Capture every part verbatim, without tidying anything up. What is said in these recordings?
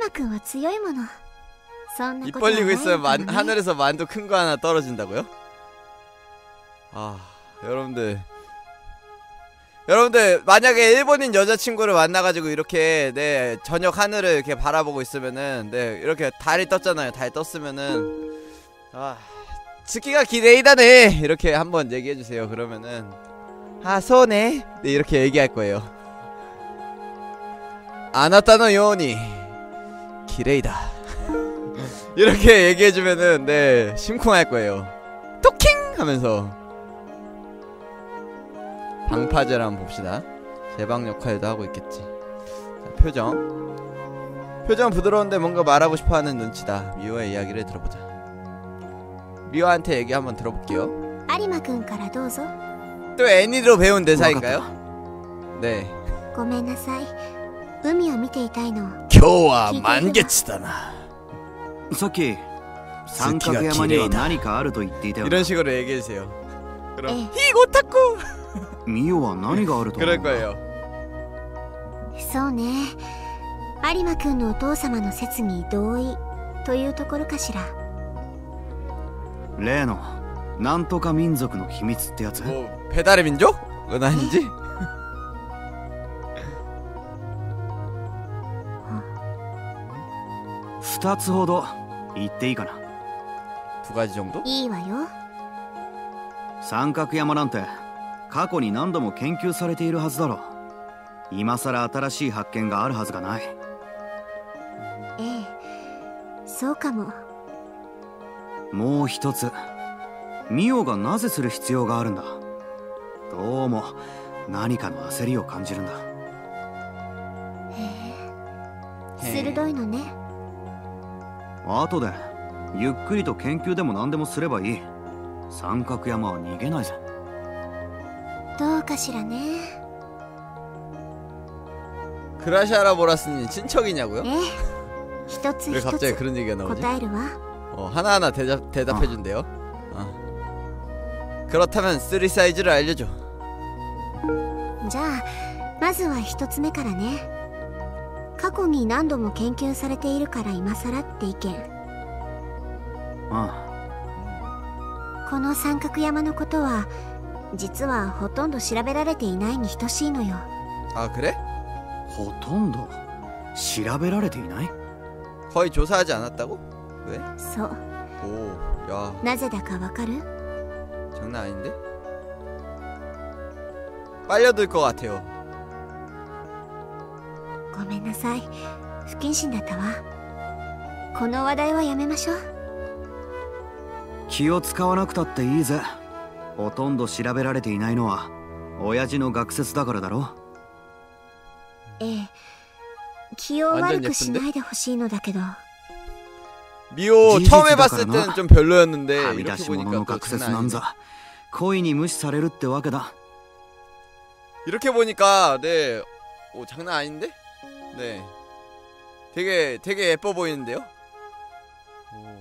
마君は強いもの。そんな 입 ことはない 벌리고 の 있어요. か 만, ね。 하늘에서 만두 큰 거 하나 떨어진다고요? 아, 여러분들 여러분들 만약에 일본인 여자친구를 만나가지고 이렇게 네 저녁 하늘을 이렇게 바라보고 있으면은 네 이렇게 달이 떴잖아요. 달 떴으면은 아 스키가 기레이다네 이렇게 한번 얘기해주세요. 그러면은 아 소네 네 이렇게 얘기할 거예요. 아나타노 요니 기레이다 이렇게 얘기해주면은 네 심쿵할 거예요. 토킹 하면서. 방파제를 한번 봅시다. 제방 역할도 하고 있겠지. 자, 표정 표정 부드러운데 뭔가 말하고 싶어하는 눈치다. 미호의 이야기를 들어보자. 미호한테 얘기 한번 들어볼게요. 有馬君からどうぞ。 또 애니로 배운 대사인가요? 네. ごめんなさい。海を見ていたいの。 교와 만개치다나. さっき三角山には何かあると言っていたよ。 이런 식으로 얘기해주세요. 그럼 에. 히고타쿠. ミオは何があると思う？ 그럴 거예요. そうね。有馬君のお父様の説に同意というところかしら。 例のなんとか民族の秘密ってやつ？ 뭐 배달의 민족? 그건 아닌지? 二つほど言っていいかな？ 두 가지 정도? いいわよ。 三角山なんて過去に何度も研究されているはずだろう。今さら新しい発見があるはずがない。 ええ、そうかも。 もう一つ、ミオがなぜする必要があるんだ？どうも何かの焦りを感じるんだ。 へえ、鋭いのね。 後でゆっくりと研究でも何でもすればいい。三角山は逃げないぜ。 どうかしらね。 그라시아라 보라스님 친척이냐고요? ええ、一つ 왜 一 갑자기 つ 그런 얘기가 나오지? 答えるわ。 어, 하나하나 대답, 대답해준대요. 어. 그렇다면 쓰리 사이즈를 알려줘. じゃあまずは一つ目からね。過去に何度も研究されているから今更って意見。 ああ、この三角山のことは実はほとんど調べられていないに等しいのよ。 아 그래? ほとんど調べられていない？ 거의 조사하지 않았다고? 왜? そう。 오, 야 なぜだかわかる？ 장난 아닌데? 빨려들 것 같아요. ごめんなさい。不謹慎だったわ。この話題はやめましょう。 気を使わなくたっていいぜ。ほとんど調べられていないのは親父の学説だからだろ。 ええ、気を悪くしないでほしいのだけど。 미호 처음 해봤을 때는 좀 별로였는데 はみ 이렇게 出し物 보니까 の 또 学説 장난 なん 아니네. ざ恋に無視されるってわけだ。 이렇게 보니까 네, 오 장난 아닌데? 네, 되게 되게 예뻐 보이는데요? 오.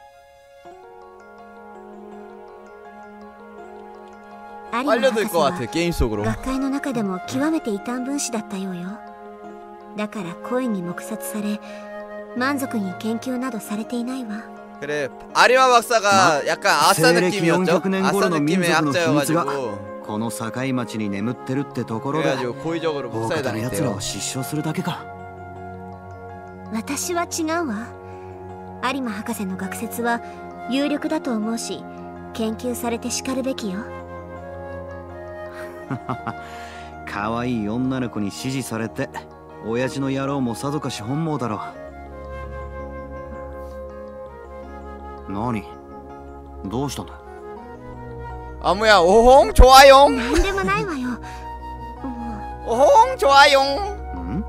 빨려들 것 같아 게임 속으로. 学会の中でも極めて異端分子だったようよ。だから恋に黙殺され満足に研究などされていないわ。 그래 아리마 박사가 약간 아싸 느낌이었죠? 아싸 느낌의 학자여가지고 この境町に眠ってるってところで 그래가지고 고의적으로 大方の奴ら 복사해당했대요. を失笑するだけか。 私は違うわ。有馬博士の学説は有力だと思うし研究されてしかるべきよ。 可愛い女の子に支持されて親父の野郎もさぞかし本望だろう。何？どうしたんだ？ 아무야 오홍 좋아요. なんでもないわよ。も 오홍 좋아요. ん？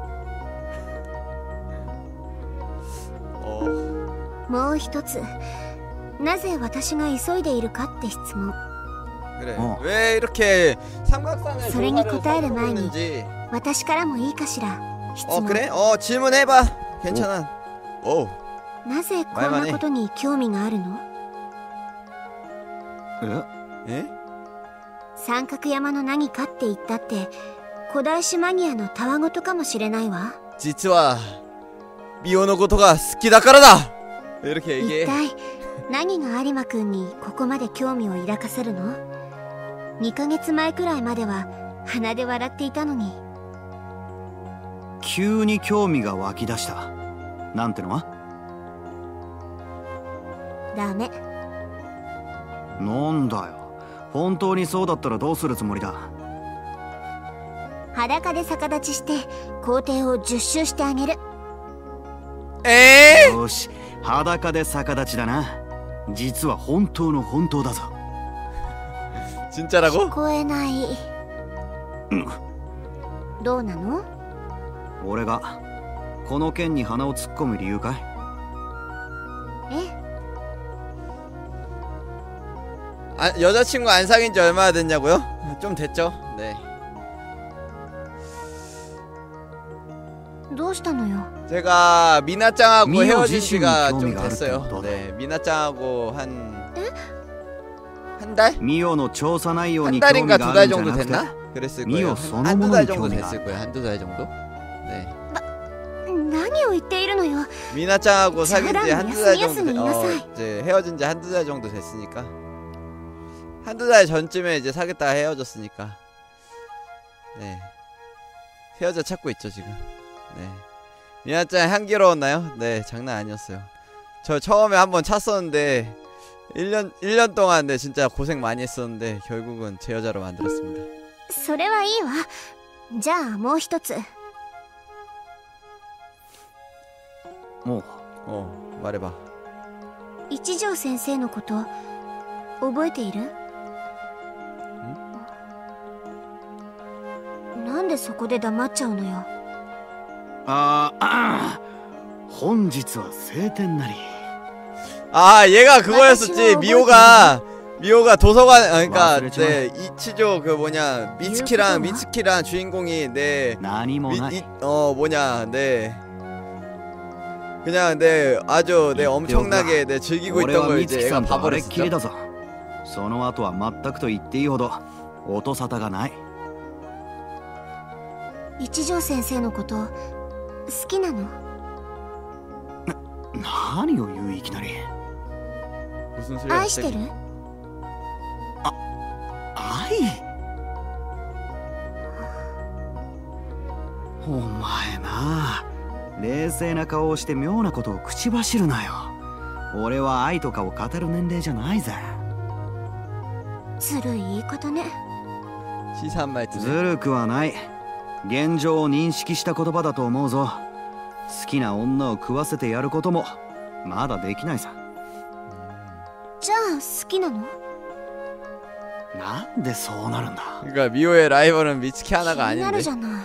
어. うもう一つ。なぜ私が急いでいるかって質問。 그래 어. 왜 이렇게 삼각산을 소랭이 조사를 答える 서두르고 前に 있는지. 私からもいいかしら。質 어 問。 그래? 어 질문해봐. 괜찮아. 오. なぜこんなことに興味があるの？ え？ 에? 三角山の何かって言ったって古代史マニアのたわごとかもしれないわ。 実は 미호のことが好きだからだ 이렇게 一 얘기해. 体何が有馬くんにここまで興味を抱かせるの？にかげつまえくらいまでは鼻で笑っていたのに。 急に興味が湧き出した。なんてのは？ ダメ。 なんだよ。本当にそうだったらどうするつもりだ？ 裸で逆立ちして校庭をじゅっ周してあげる。 えよし、裸で逆立ちだな。実は本当の本当だぞ。 ー、 진짜라고? 聞こえない。 うん。 どうなの？ 俺がこの件に鼻を突っ込む理由かい？ え？ 아, 여자친구 안 사귄 지 얼마나 됐냐고요? 좀 됐죠? 네. どうしたのよ？ 제가 미나짱하고 미호 헤어진 지식이 지가 좀 경험이 됐어요. 어렵다. 네, 미나짱하고 한... 한 달? ミオの調査内容 한 に興味 달인가 が 두 あ 달 るんじゃ 정도 なくて 됐나? 그랬을 미호 거예요. 소노 한 두 달 정도 경험이 됐을 가. 거예요. 한두 달 정도? 네. 何を言っているのよ。 미나짱하고 사귄 지 저랑 한두 달 정도 야스미, 됐, 어, 야스미. 이제 헤어진 지 한두 달 정도 됐으니까. 한두 달 전쯤에 이제 사귀었다가 헤어졌으니까. 네. 헤어져 찾고 있죠, 지금. 네. 미나짱 향기로웠나요? 네, 장난 아니었어요. 저 처음에 한번 찼었는데 일 년 일 년 동안 네, 진짜 고생 많이 했었는데 결국은 제 여자로 만들었습니다. それはいいわ。じゃあもう一つ。 もう 어, 말해봐. 一条先生のこと覚えている？なんでそこで黙っちゃうのよ。 ああ、本日は晴天なり。 아, 얘가 그거였었지. 미호가 미호가 도서관, 아, 그러니까 와, 네, 이치조 그 뭐냐 미츠키랑 미츠키랑 주인공이 네, 何も 미, ない。 이, 어 뭐냐 네, 그냥 네 아주 네 엄청나게 네 즐기고 俺 있던 は 걸 美 이제 月さ 얘가 んとあれっきり 봐버렸었죠. だぞ。その後は全くと言っていいほど音沙汰がない。 一条先生のこと好きなの？ 何を言ういきなり。 무슨 소리야? 愛してる？ 愛？お前な、冷静な顔をして妙なことを口走るなよ。俺は愛とかを語る年齢じゃないぜ。 ずるい言い方ね。 시사한 말투네. ずるくはない。現状を認識した言葉だと思うぞ。好きな女を食わせてやることもまだできないさ。 じゃあ好きなの？ なんでそうなるんだ。 그러니까 미호의 라이벌은 미츠키 気 하나가 になる 아닌데. じゃない。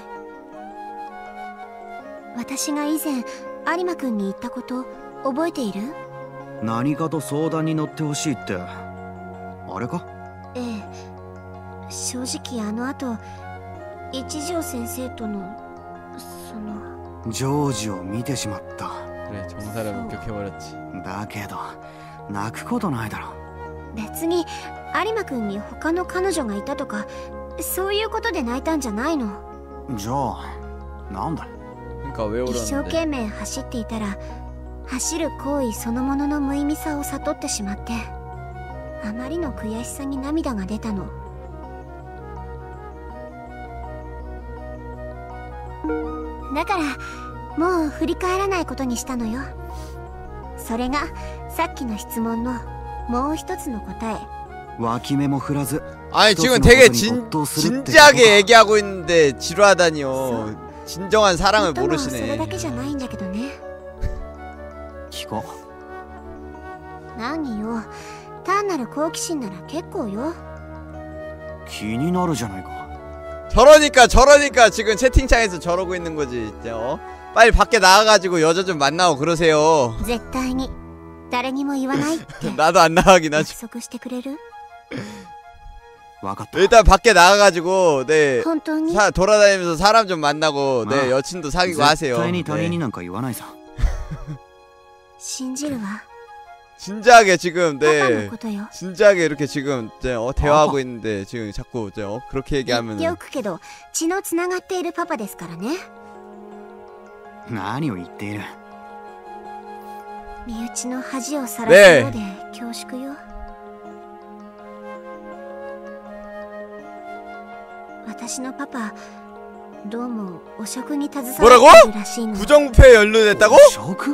私が以前有馬くんに言ったこと覚えている？ 何かと相談に乗ってほしいってあれか？ ええ、正直あの後一条先生とのそのジョージを見てしまった。 그래, 정사를 목격해버렸지. だけど泣くことないだろ。 別に有馬くんに他の彼女がいたとかそういうことで泣いたんじゃないの。 じゃあなんだ。 그러니까 왜 一生 울었는데? 懸命走っていたら走る行為そのものの無意味さを悟ってしまってあまりの悔しさに涙が出たの。だからもう振り返らないことにしたのよ。それがさっきの質問のもう一つの答え。 脇目も振らず 아니 지금 되게 진, 진지하게 얘기하고 있는데 지루하다니요. 진정한 사랑을 もっともそれ 모르시네. だけじゃないんだけどね。 聞こ何よ、単なる好奇心なら結構よ。 う。気になるじゃないか。 저러니까 저러니까 지금 채팅창에서 저러고 있는 거지. 이제, 어? 빨리 밖에 나가가지고 여자 좀 만나고 그러세요. 絶対に誰にも言わないって 나도 안 나가긴 約 하죠. 束してくれる？ わかった。 일단 밖에 나가가지고 네 本当に？ 사, 돌아다니면서 사람 좀 만나고 네 아, 여친도 사귀고 絶 하세요. 対に他人に 네. なんか言わないさ。 信じるわ。 진지하게 지금 パパの 네 ことよ。 진지하게 이렇게 지금 이제 어, 대화하고 아빠. 있는데 지금 자꾸 이제 어, 그렇게 言って 얘기하면 おくけど血のつながっているパパですからね。 何を言っている。 身内の恥をさらすようで恐縮よ。私のパパどうも汚職に携わっているらしいの。 부정부패에 연루됐다고? 쇼크?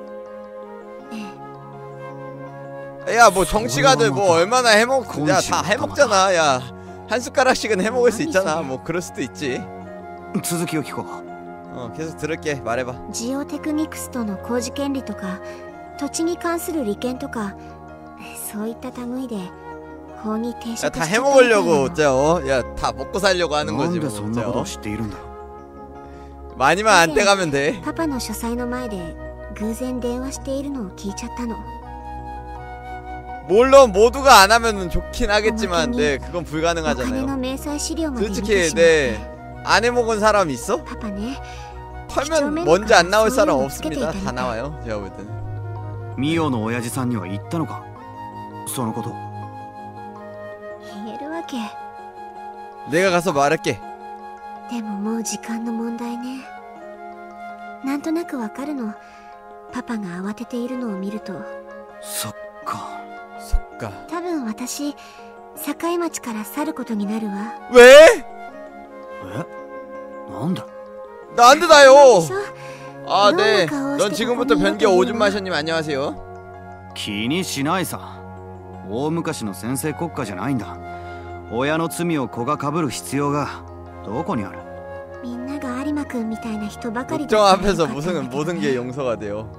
야, 뭐 정치가들 뭐 얼마나 해먹, 야, 다 해먹잖아. 야, 한 숟가락씩은 해먹을 수 있잖아. 뭐 그럴 수도 있지. 続きを聞こう。 어, 계속 들을게. 말해봐. ジオテクニクスとの工事権利とか土地に関する利権とかそういった類で法に抵触しちゃ 야, った 다 みたいなの。 해먹으려고 어째 어? 야, 다 먹고 살려고 하는 な 거지 んで 뭐 そんなことを 어째 知っているんだ。 많이만 안 떼가면 돼. パパの書斎の前で偶然電話しているのを聞いちゃったの。 물론 모두가 안 하면은 좋긴 하겠지만 네, 그건 お金の 불가능하잖아요. 明細資料まで見て 솔직히 しまって 네, 안 해먹은 사람 있어? パパね 털면 먼저 안 나올 사람 없습니다. 다 나와요. 제가 볼 때는. ミオの親父さんには言ったのか、そのこと。 言えるわけ。 내가 가서 말할게. でももう時間の問題ね。なんとなくわかるの。パパが慌てているのを見ると。 そっか。 속가. 多分私境町から去ることになるわ。 왜? え、なんだ。 나한테 다요. でしょ 아, 네. 너무 넌 지금부터 변기 오줌 마셔님 안녕하세요. 気にしないさ。大昔の先制国家じゃないんだ。親の罪を子が被る必要がどこにある。 みんなが有馬くんみたいな人ばかり 국정 だったらよ 앞에서 かったんだ 무슨 けど 모든 게 용서가 돼요.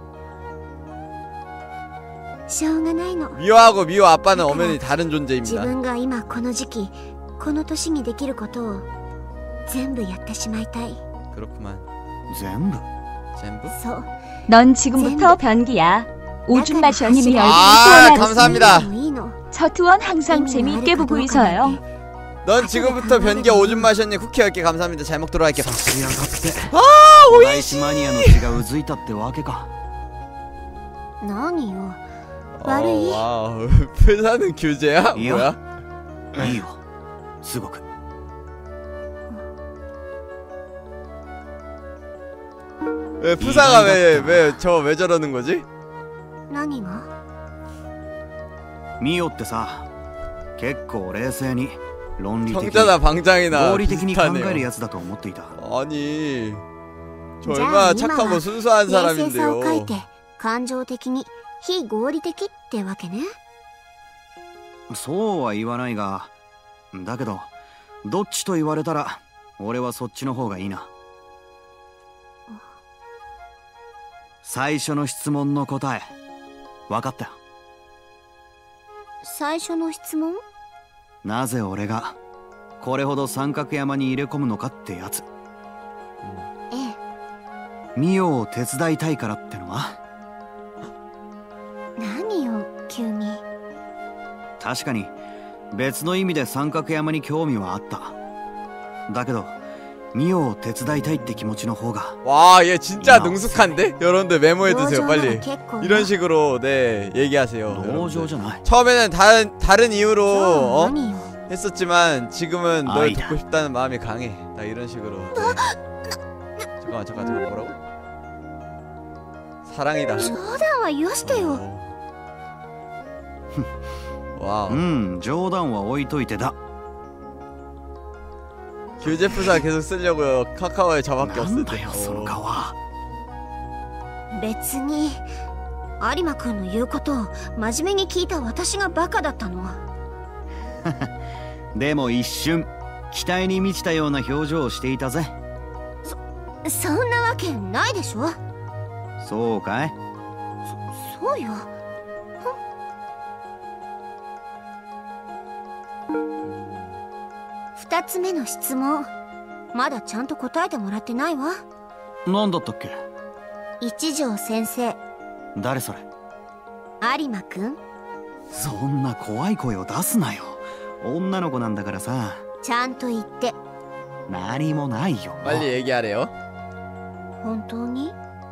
しょうがないの。 미호하고 미호 아빠는 엄연히 다른 自 존재입니다. 分が今この時期この年にできることを全部やってしまいたい。 그렇구만. 全部。 전부? そう。 넌 지금부터 변기야. 오줌 마셔님이 열심히 아, 후원하겠습니다. 감사합니다. もういいの。 저 투원 항상 재미있게 보고 있어요. 넌 지금부터 변기 오줌 마셨니 쿠키 열 개 감사합니다. 잘 먹도록 할게. 差し上がって。 あおいしい。マニアの血がうずいたってわけか。 何よ。悪い。 어, 와우. 회사는 규제야? 이요? 뭐야? いいよ。すごく。 왜 푸사가 왜 왜 저 왜 저러는 거지? 何が？ ミオってさ、結構冷静に論理的に 형자나 방장이나 合理的に考える 비슷하네요. やつだと思っていた。 아니 저 じゃあ 얼마나 今 착하고 は 순수한 冷静さを書い 사람인데요. て感情的に非合理的ってわけね。 そうは言わないが、だけどどっちと言われたら俺はそっちの方がいいな。最初の質問の答え分かったよ。 最初の質問？ なぜ俺がこれほど三角山に入れ込むのかってやつ。 ええ。 ミオを手伝いたいからってのは。 何よ急に。 確かに別の意味で三角山に興味はあった。だけどミオを手伝いたいって気持ちの方が。 와, 얘 진짜 능숙한데? 여러분들 메모해두세요 빨리. 結構な 이런 식으로 네 얘기하세요. 同情 여러분들. じゃない。 처음에는 다른 다른 이유로 そう 어? 何よ。 했었지만 지금은 널 아이다. 돕고 싶다는 마음이 강해. 나 이런 식으로. 네. 잠깐만 잠깐 잠깐 뭐라고? 사랑이다. 冗談はよしてよ。 어. 와우. うん冗談は置いといてだ。 규제프사 계속 쓰려고요. 카카오에 저밖에 なん 없을 だ 때. よその 어. 顔は。 別に有馬くんの言うことを真面目に聞いた私がバカだったの。 でも一瞬期待に満ちたような表情をしていたぜ。 そんなわけないでしょ。 そうかい。 そうよ。二つ目の質問まだちゃんと答えてもらってないわ。 なんだったっけ。 一条先生。 誰それ。 有馬くん。 そんな怖い声を出すなよ。女の子なんだからさ。 ちゃんと言って。 何もないよ。 빨리 얘기하래요. 本当に？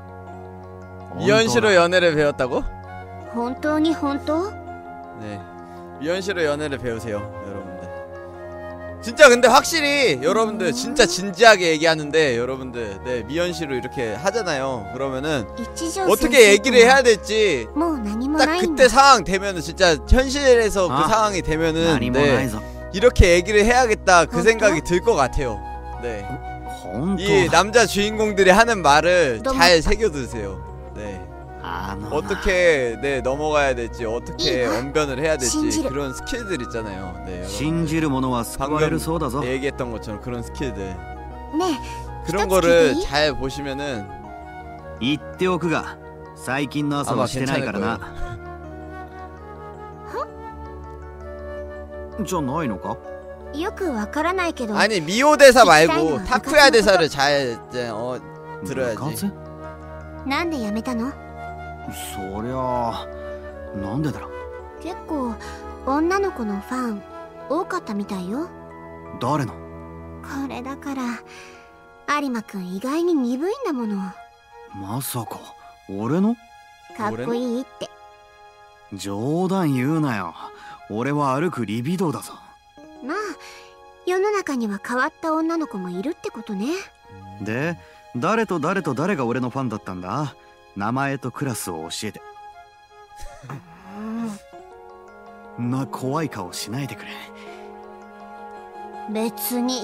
미연씨로 연애를 배웠다고? 本当に本当？ 네. 미연씨로 연애를 배우세요, 여러분들. 진짜 근데 확실히 여러분들 진짜 진지하게 얘기하는데 여러분들 네 미연씨로 이렇게 하잖아요. 그러면은 어떻게 얘기를 해야 될지 딱 그때 상황 되면은 진짜 현실에서 아, 그 상황이 되면은 네 네. 이렇게 얘기를 해야겠다 그 생각이 들 것 같아요. 네. 이 남자 주인공들이 하는 말을 잘 새겨두세요. 네. 어떻게 네 넘어가야 될지 어떻게 언변을 해야 될지 그런 스킬들 있잖아요. 네. 방금 얘기했던 것처럼 그런 스킬들. 네. 그런 거를 잘 보시면은 言っておくが最近の朝はしてないからな。じゃないのか？ よくわからないけど 아니 미호 대사 말고 타쿠야 대사를 잘 이제 어 들어야지. なんでやめたの？ そりゃなんでだろう。 結構女の子のファン多かったみたいよ。 誰の？ これだから有馬くん意外に鈍いんだもの。 まさか俺の？ かっこいいって。 冗談言うなよ。俺は歩くリビドーだぞ。 まあ世の中には変わった女の子もいるってことね。 で誰と誰と誰が俺のファンだったんだ？名前とクラスを教えて。な怖い顔しないでくれ。 別に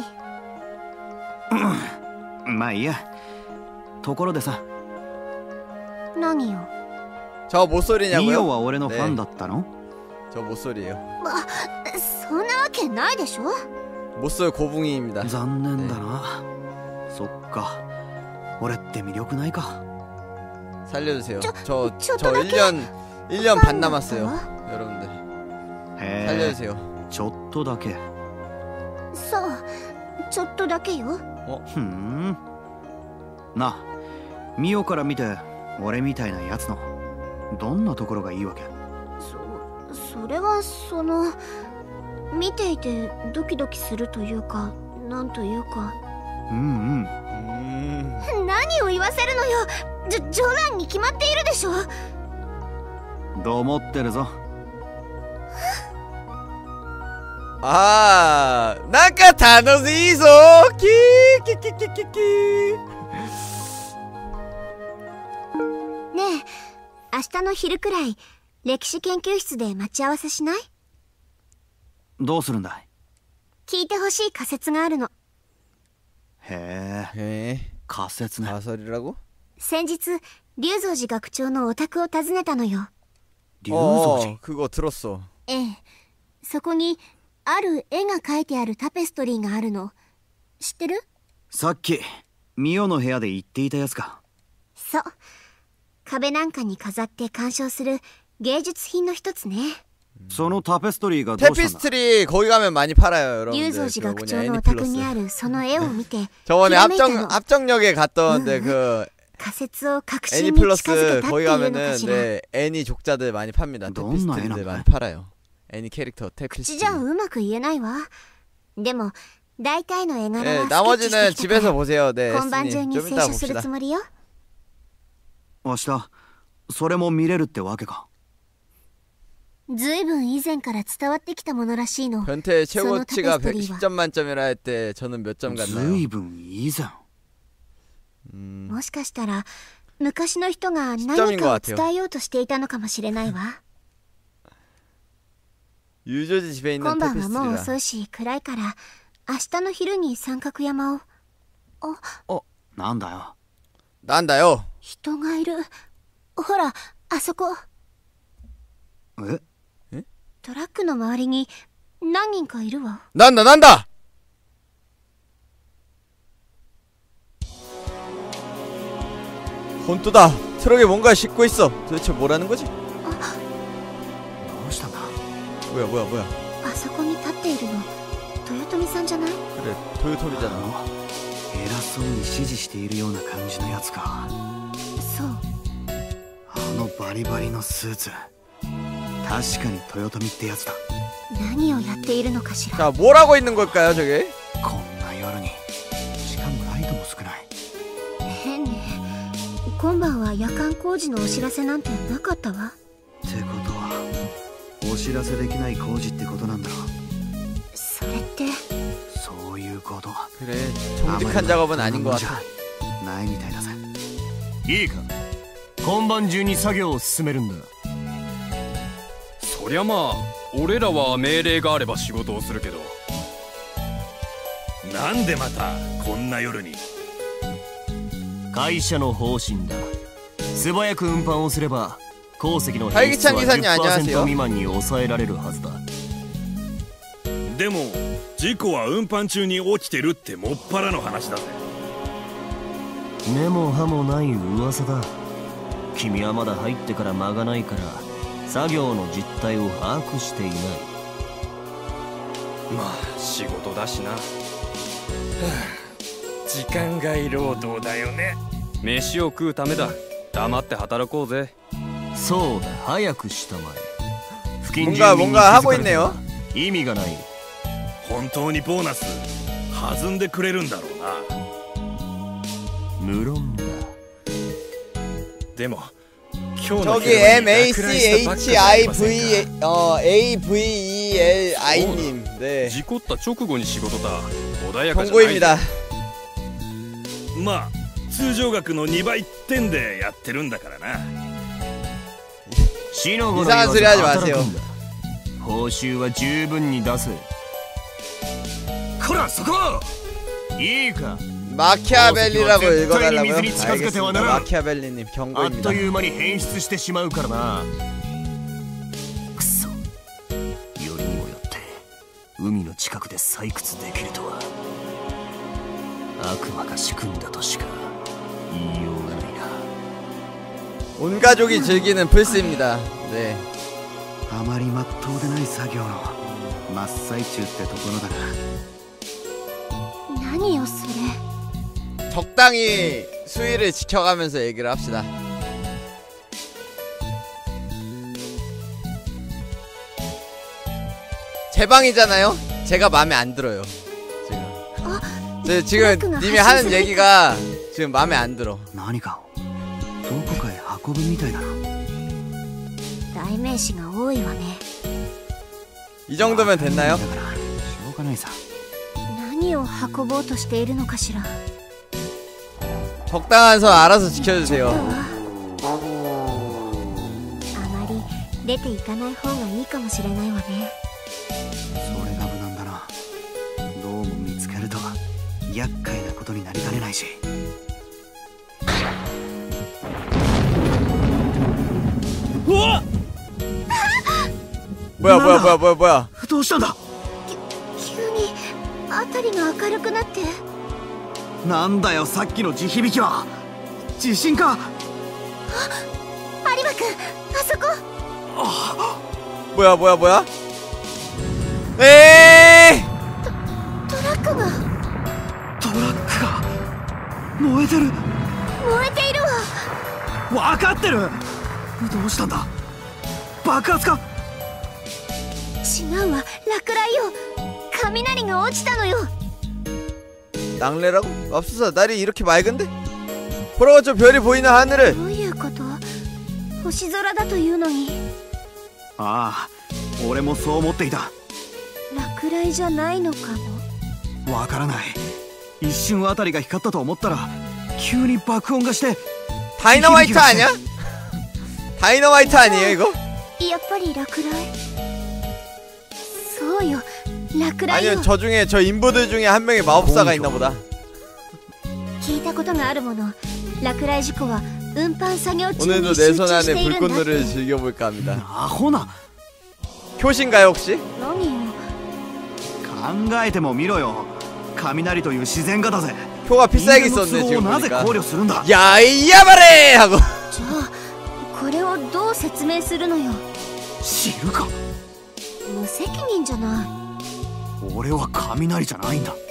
まあいいや。ところでさ。 何よ。 저 목소리냐고요? ミオは俺のファンだったの？ 저 목소리예요. ま、そんなわけないでしょ。 목소리 고붕이입니다. 残念だな。そっか。俺って魅力ないか。 살려주세요. 저, 저, 저 일 년, 일 년 반 남았어요. 여러분들. 살려주세요. ちょっとだけ。 そう、ちょっとだけよ。 어? ふん。な、ミオから見て俺みたいなやつのどんなところがいいわけ？ そ、それはその見ていてドキドキするというか、なんというか。 うんうん。 何を言わせるのよ。じょ冗談に決まっているでしょ。 どう思ってるぞ。 아, 뭔가楽しいぞ. 키키키키키. ねえ、明日の昼くらい歴史研究室で待ち合わせしない？ どうするんだい？ 聞いてほしい仮説があるの。 へえ。 へえ。 仮説ね。 가설이라고? 先日龍蔵寺学長のお宅を訪ねたのよ。 龍蔵寺。 어, 그거 들었어. ええ、そこにある絵が描いてあるタペストリーがあるの。知ってる？ さっきミオの部屋で言っていたやつか。 そう。壁なんかに飾って鑑賞する芸術品の一つね。 そのタペストリーがどうしたんだ？ 테피스트리 거기 가면 많이 팔아요, 여러분들. 龍蔵寺学長のお宅にあるその絵を見て 저번에 합정 합정역에 갔던 데 그 仮説を確信 애니 に近づけ 플러스 たって 거기 いうのか 가면은 しら。 네, 애니 족자들 많이 팝니다. 테피스트리들 많이 팔아요. 애니 캐릭터 口じゃ 테피스트리. うまく言えないわ。でも大体の絵柄 네, はスケッチ 나머지는 してきたか 집에서 ら 보세요. 네, 今晩中 에스님. に 좀 清 이따 書する 봅시다. つもりよ。 明日それも見れるってわけか。 ずいぶん以前から伝わってきたものらしいの。 변태 최고치가 테피스트리와. 백십 점 만점이라 할 때 저는 몇 점 ず 갔나요? いぶん以前。 음, もしかしたら昔の人が何 시점인 것 かを 같아요. 伝えようとしていたのかもしれないわ。 유조지 집에 있는 今晩はもう 테피스트리라. 遅いし暗いから明日の昼に三角山を。 なんだよ。 난다요. 人がいる。ほらあそこ。 え？ トラックの周りに何人かいるわ。 난다 난다. 혼또다. 트럭에 뭔가 싣고 있어. 도대체 뭐라는 거지? どうしたんだ？ 뭐야 뭐야 뭐야. あそこに立っているの豊臣さんじゃない？ 그래 도요토미잖아. 偉そうに指示しているような感じのやつか。 そう。 あのバリバリのスーツ。確かに豊臣ってやつだ。 何をやっているのかしら。 자 뭘하고 있는 걸까요 저게? こんな夜に。しかもライトも少ない。 変ね。今晩は夜間工事のお知らせなんてなかったわ。 ってことはお知らせできない工事ってことなんだろう。 それってそういうこと 그래 정직한 작업은 아닌 것 같아. ないみたいだぜ。 いいか、今晩中に作業を進めるんだ。 そりゃまあ俺らは命令があれば仕事をするけど。 なんでまたこんな夜に。 会社の方針だ。素早く運搬をすれば鉱石の排品質は 기찬 기사님 じゅっパーセント 안녕하세요. 未満に抑えられるはずだ。 でも事故は運搬中に起きてるってもっぱらの話だぜ。 根も葉もない噂だ。君はまだ入ってから間がないから作業の実態を把握していない。 まあ仕事だしな。はあ、時間外労働だよね。飯を食うためだ。黙って働こうぜ。 そうだ、早くしたまえ。付近 뭔가 住民に 뭔가 気づ 하고 かれて 있네요. は意味がない。 本当にボーナス弾んでくれるんだろうな。 無論だ。 でも今日の 저기 엠エイチエイチアイブイ어エーブイイーエルアイ님 네 事故った直後に仕事だ。穏やかじゃない。 경고입니다. まあ通常額のにばいってんでやってるんだからな。 死の子の 이상한 言 소리 わ 하지 ず 마세요. 働くんだ。報酬は十分に出す。こらそこ、いいか、 마키아벨리라고 어, 읽어달라고요? 絶対に水に近づけてはな 알겠습니다. らん。 마키아벨리님 あっ 경고입니다. という間に変質してしまうからな。くそ、よりにもよって海の近くで採掘できるとは。悪魔が仕組んだとしか言いようがないな。 온 가족이 즐기는 플스입니다. 네. あまりまっとうでない作業の真っ最中ってところだな。 何よそれ。 적당히 수위를 지켜가면서 얘기를 합시다. 제 방이잖아요? 제가 마음에 안 들어요. 지금. 저 지금 님이 하는 얘기가 지금 마음에 안 들어. 何かをどこかへ運ぶみたいだな。 代名詞が多いわね。 이 정도면 됐나요? だからしょうがないさ。 何を運ぼうとしているのかしら。 적당한 선 알아서 지켜주세요. あまり出ていかない方がいいかもしれないわね。 それが無難だな。どうも見つかると厄介なことになりかねないし。 뭐야 뭐야 뭐야 뭐야 뭐야. どうしたんだ。 急に辺りが明るくなって。 なんだよさっきの地響きは。地震か。 有馬くん、あそこ。 뭐야 뭐야 뭐야. 에이. トラックがトラックが燃えてる。 燃えているわ。 わかってる。どうしたんだ。爆発か。 違うわ、落雷よ。雷が落ちたのよ。 낙뢰라고? 맙소사 날이 이렇게 맑은데? 보라고 저 별이 보이는 하늘을. どういうこと？星空だというのに。 ああ、俺もそう思っていた。 落雷じゃないのかも。 わからない。一瞬あたりが光ったと思ったら急に爆音がして。 다이너마이트 아니야? 다이너마이트 아니에요 이거? やっぱり落雷。そうよ、落雷よ。 아니요 저 중에 저 인부들 중에 한 명의 마법사가 있나 보다. 聞いたことがあるもの。落雷事故は運搬作業中 오늘도 に 내 集 손 中し 안에 ているんだって。 불꽃놀이를 즐겨볼까 합니다. アホな。 교신가요 혹시? 何よ。 考えてもみろよ。雷という自然がだぜ。 표가 필살기 人間の 썼네 都合を 지금 なぜ 보니까. 考慮するんだ。 야이야바레 하고. じゃあこれをどう説明するのよ。 知るか。 無責任じゃない。 俺は雷じゃないんだ。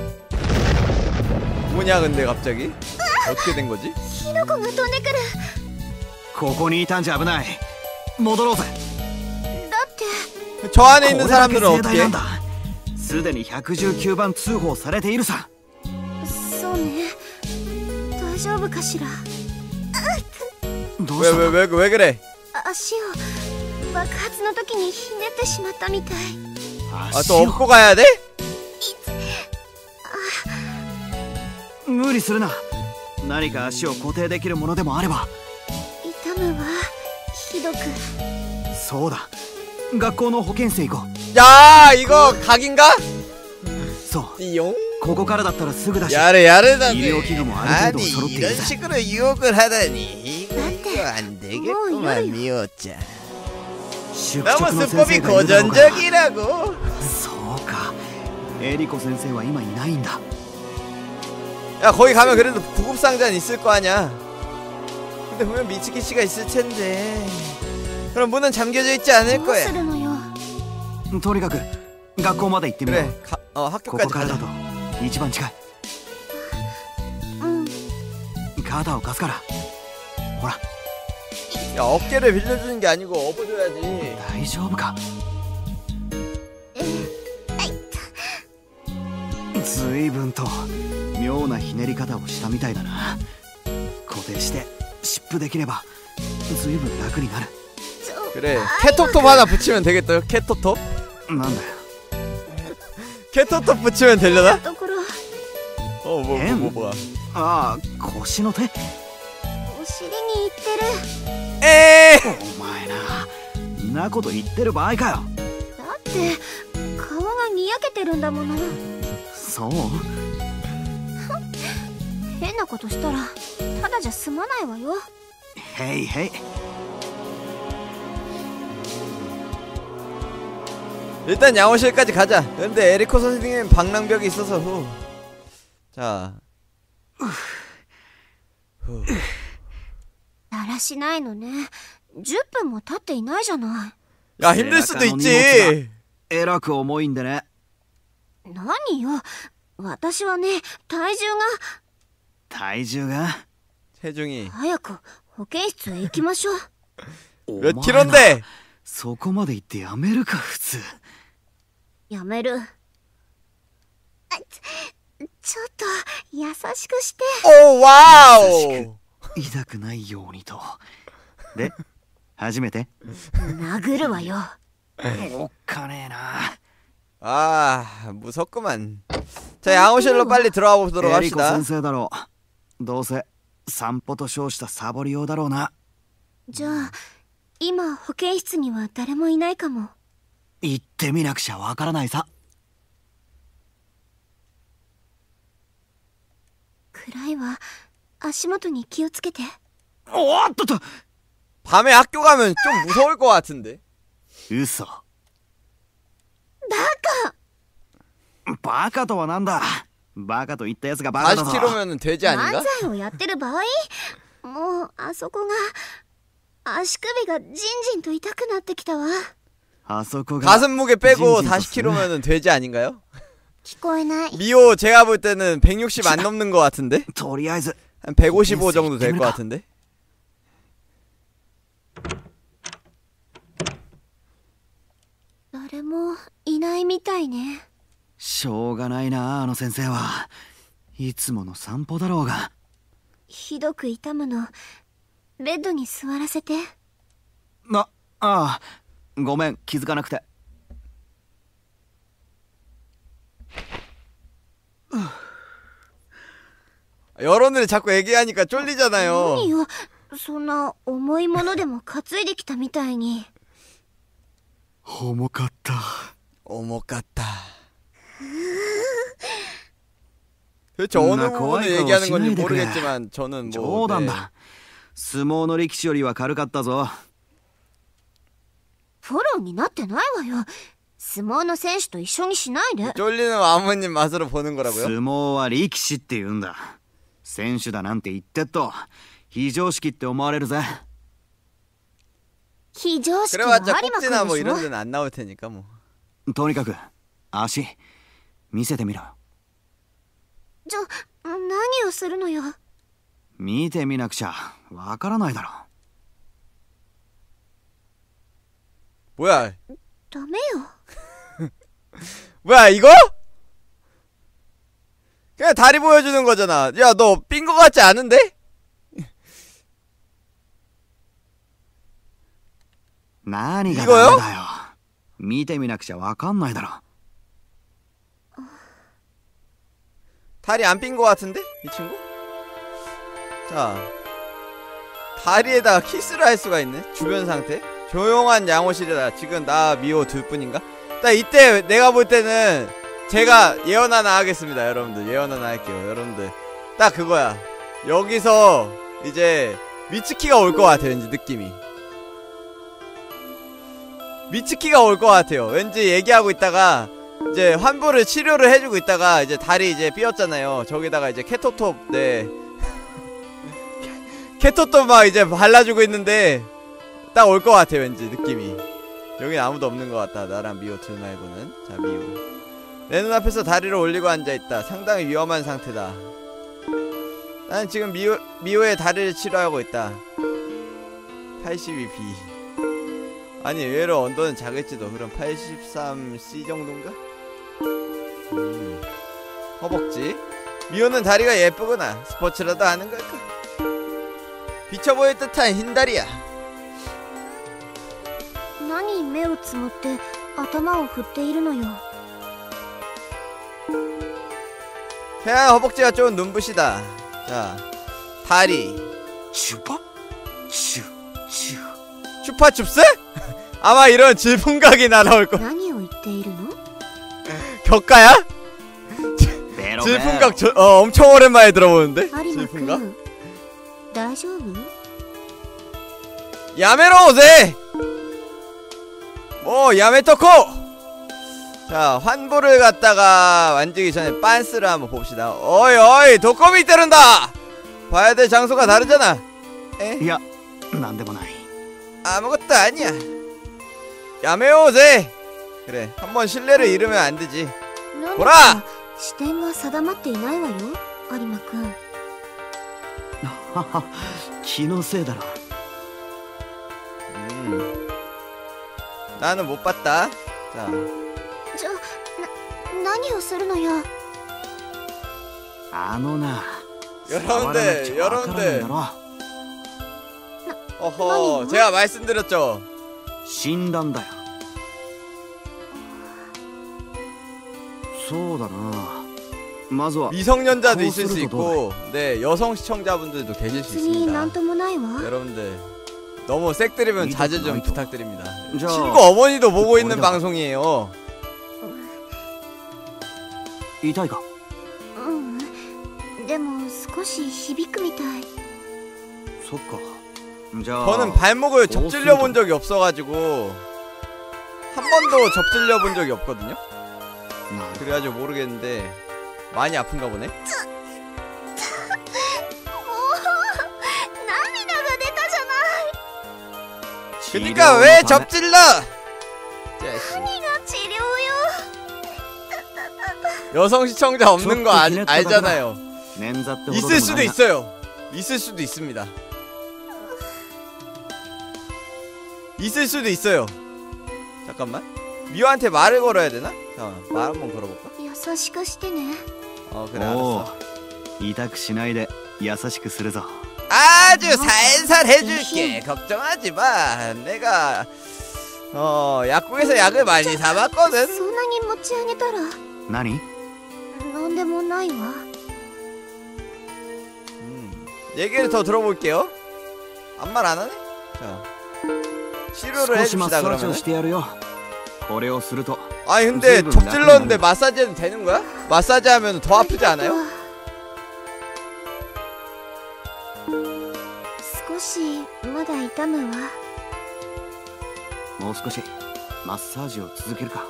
뭐냐 근데 갑자기? 어떻게 된 거지? 火の粉が飛んでくる。 ここにいたんじゃ危ない。戻ろうぜ。 だって 저 안에 있는 これだけ 사람들은 盛大 어떻게 な 해? んだ。すでにひゃくじゅうきゅうばん通報されているさ。 そうね。大丈夫かしら。 どうしたんだ。 왜 왜 왜 왜 그래? 足を爆発の時にひねってしまったみたい。 아 또 업고 가야 돼? 無理するな。何か足を固定できるものでもあれば。 痛むわ、ひどく。 そうだ、学校の保健室行こう。 야 이거 각인가? そう、 띠용? ここからだったらすぐだし、 야래 야래다네. 医療器具もある程度 아니 揃っている 이런 ぜ。 식으로 유혹을 하다니 이거 맞대. 안 되겠구만 미호짱. 宿 너무 直の先 수법이 生がいるだろうが。 고전적이라고. そうか、エリコ先生は今いないんだ。 야 거기 가면 그래도 구급상자는 있을 거 아냐. 근데 보면 미츠키 씨가 있을 텐데. 그럼 문은 잠겨져 있지 않을 どう 거야. するのよ。 とにかく学校まで行ってみよう。 그래 가, 어 こ 학교까지 こからだ 가자. と一番近い。 うん。 肩を貸すから。ほら、 야 어깨를 빌려주는 게 아니고 업어줘야지. 大丈夫か。随分と妙なひねり方をしたみたいだな。固定して湿布できれば随分楽になる。 그래 캐톱톱 하나 붙이면 되겠다. 캐톱톱? なんだよ。 캐톱톱 붙이면 되려나? ところ、 어 뭐 뭐 뭐 뭐야. ああ、腰の手。 お尻にいってる。 에이 お前な、なこと言ってる場合かよ。 だって顔がにやけてるんだもの。 そう、 変なことしたらただじゃ済まないわよ。 へいへい。 일단 양호실까지 가자. 근데 에리코 선생님은 방랑벽이 있어서 후. 자. 후. だらしないのね。じゅっぷんも経っていないじゃない。 야 힘들 수도 있지. えらく重いんでね。 何よ、私はね、体重が。 体重が 체중이 早く保健室へ行きましょう。 몇 킬로인데? そこまで言ってやめるか普通。 やめる。あち、ちょっと優しくして。 오 와우. 痛くないようにと。で、初めて。 殴るわよ。 おっかねえな。 아 무섭구만. 자 양호실로 빨리 들어가 보도록 エリコ 합시다. 先生だろう。どうせ散歩と称したサボりようだろうな。 じゃあ今保健室には誰もいないかも。 行ってみなくちゃわからないさ。 暗いわ。足元に気をつけて。 おっとっと。 밤에 학교 가면 좀 무서울 것 같은데. 嘘。 バカ。 バカとはなんだ。バカと言ったやつがバカだぞ。 사십 킬로면은 돼지 漫 아닌가? 才をやってる場合、もうあそこが足首がじんじんと痛くなってきたわ。 あそこが 가슴 무게 빼고 징징 사십 킬로면은 돼지 아닌가요? 聞こえない。 미호 제가 볼 때는 백육십 안 넘는 것 같은데? とりあえず 한 백오십오 정도 될 것 같은데? 誰もいないみたいね。 しょうがないな、あの先生は。いつもの散歩だろうが。 ひどく痛むの。ベッドに座らせて。 な、ああ、ごめん、気づかなくて。 여론들이 자꾸 얘기하니까 쫄리잖아요. 何よ、そんな重いものでも担いできたみたいに。 重かった。 오목같다. 도대체 어느 부분을 얘기하는 건지 모르겠지만 저는 뭐 冗談だ。相撲の力士よりは軽かったぞ。 フォローになってないわよ。相撲の選手と一緒にしないで。 쫄리는 아버님 맛으로 보는 거라고요? 相撲は力士って言うんだ。選手だなんて言ってっと非常識って思われるぜ。 非常識は有 그래봤자 馬 꼭지나 君 뭐 でし 이런 ょ。 데는 안 나올 테니까 뭐. とにかく足見せてみろ。 ちょ、何をするのよ。 見てみなくちゃわからないだろ。 뭐야? ダメよ。 뭐야 이거? 그냥 다리 보여주는 거잖아. 야 너 삔 거 같지 않은데? 何が 이거요? ダメだよ。見てみなくちゃわかんないだろ。 다리 안 삔 거 같은데? 이 친구? 자, 다리에다가 키스를 할 수가 있네. 주변 상태. 조용한 양호실이다. 지금 나 미호 둘뿐인가? 딱 이때 내가 볼 때는 제가 예언 하나 하겠습니다. 여러분들 예언 하나 할게요. 여러분들 딱 그거야. 여기서 이제 미츠키가 올 것 같아요. 왠지 느낌이 미츠키가 올 것 같아요. 왠지 얘기하고 있다가 이제 환부를 치료를 해주고 있다가 이제 다리 이제 삐었잖아요. 저기다가 이제 케토톱 네 케토톱 막 이제 발라주고 있는데 딱 올 것 같아요. 왠지 느낌이. 여긴 아무도 없는 것 같다. 나랑 미호 둘 말고는. 자, 미호 내 눈앞에서 다리를 올리고 앉아있다. 상당히 위험한 상태다. 나는 지금 미호, 미호의 다리를 치료하고 있다. 팔십이 비. 아니 의외로 언더는 작을지도. 그럼 팔십삼 씨 정도인가? 음. 허벅지. 미호는 다리가 예쁘구나. 스포츠라도 하는 걸까? 비쳐보일 듯한 흰다리야. 何目をつむって頭を振っているのよ。 태양 허벅지가 좋은 눈부시다. 자, 다리. 슈퍼? 슈, 슈. 추파춥스? 아마 이런 질풍각이 날아올 거. 何を言っているの？ 격가야? 베로 질풍각 저, 어, 엄청 오랜만에 들어보는데? 有馬く 질풍각? ん、大丈夫？ 야메로 오세! 뭐 야메토코! 자, 환부를 갖다가 만지기 전에 빤스를 한번 봅시다. 어이 어이 도코미 때른다! 봐야 될 장소가 다르잖아. 에? いや、なんでもない。 아무것도 아니야. 야메오세! 그래, 한번 신뢰를 잃으면 안 되지. なんだ 보라! か視点が定まっていないわよ、有馬くん。 はは、気のせいだろ。 음. 나는 못 봤다. 자, じゃ、な、何をするのよ。 あのな、 여러분들, 여러분들. だろ。 어허, 아니, 제가 말씀드렸죠. 死んだんだよ。そうだな。まずは 미성년자도 있을 수 거스르도 있고, 네, 여성 시청자분들도 계실 수 別にな 있습니다. んともないわ。 여러분들, 너무 색드리면 자제 좀 이도 부탁드립니다. 저- 친구 어머니도 보고 있는 머리가- 방송이에요. 痛いか。 うん。でも少し響くみたい。 そっか。じゃあ 저는 발목을 접질려 본 적이 없어가지고 한 번도 접질려 본 적이 없거든요. なる 그래가지고 모르겠는데 많이 아픈가 보네. もう涙が出たじゃない。 그니까 왜 접질러! 자식. 何が治療よ。 여성 시청자 없는 거 알, 알잖아요. 捻挫ってほどでも 있을 ない 수도 な。 있어요. 있을 수도 있습니다. 있을 수도 있어요. 잠깐만. 미호한테 말을 걸어야 되나? 잠깐만. 말 한번 걸어볼까? 優しくしてね。 어 그래 お 알았어. う、痛くしないで優しくするぞ。 아주 살살 해줄게. 걱정하지 마. 내가 어 약국에서 약을 많이 そ 사봤거든. んなに持ち上げたら。 何？ なんでもないわ。 음, 얘기를 더 들어볼게요. 아무 말 안 하네? 자, 치료를 少しマッ 해줍시다 サージを 그러면. してやるよ。これをすると 아니 근데 무슨 접질렀는데 약을 마사지 해도 되는 거야? 마사지 하면 더 아프지 않아요? 少しまだ痛むわ。 もう少しマッサージを続けるか。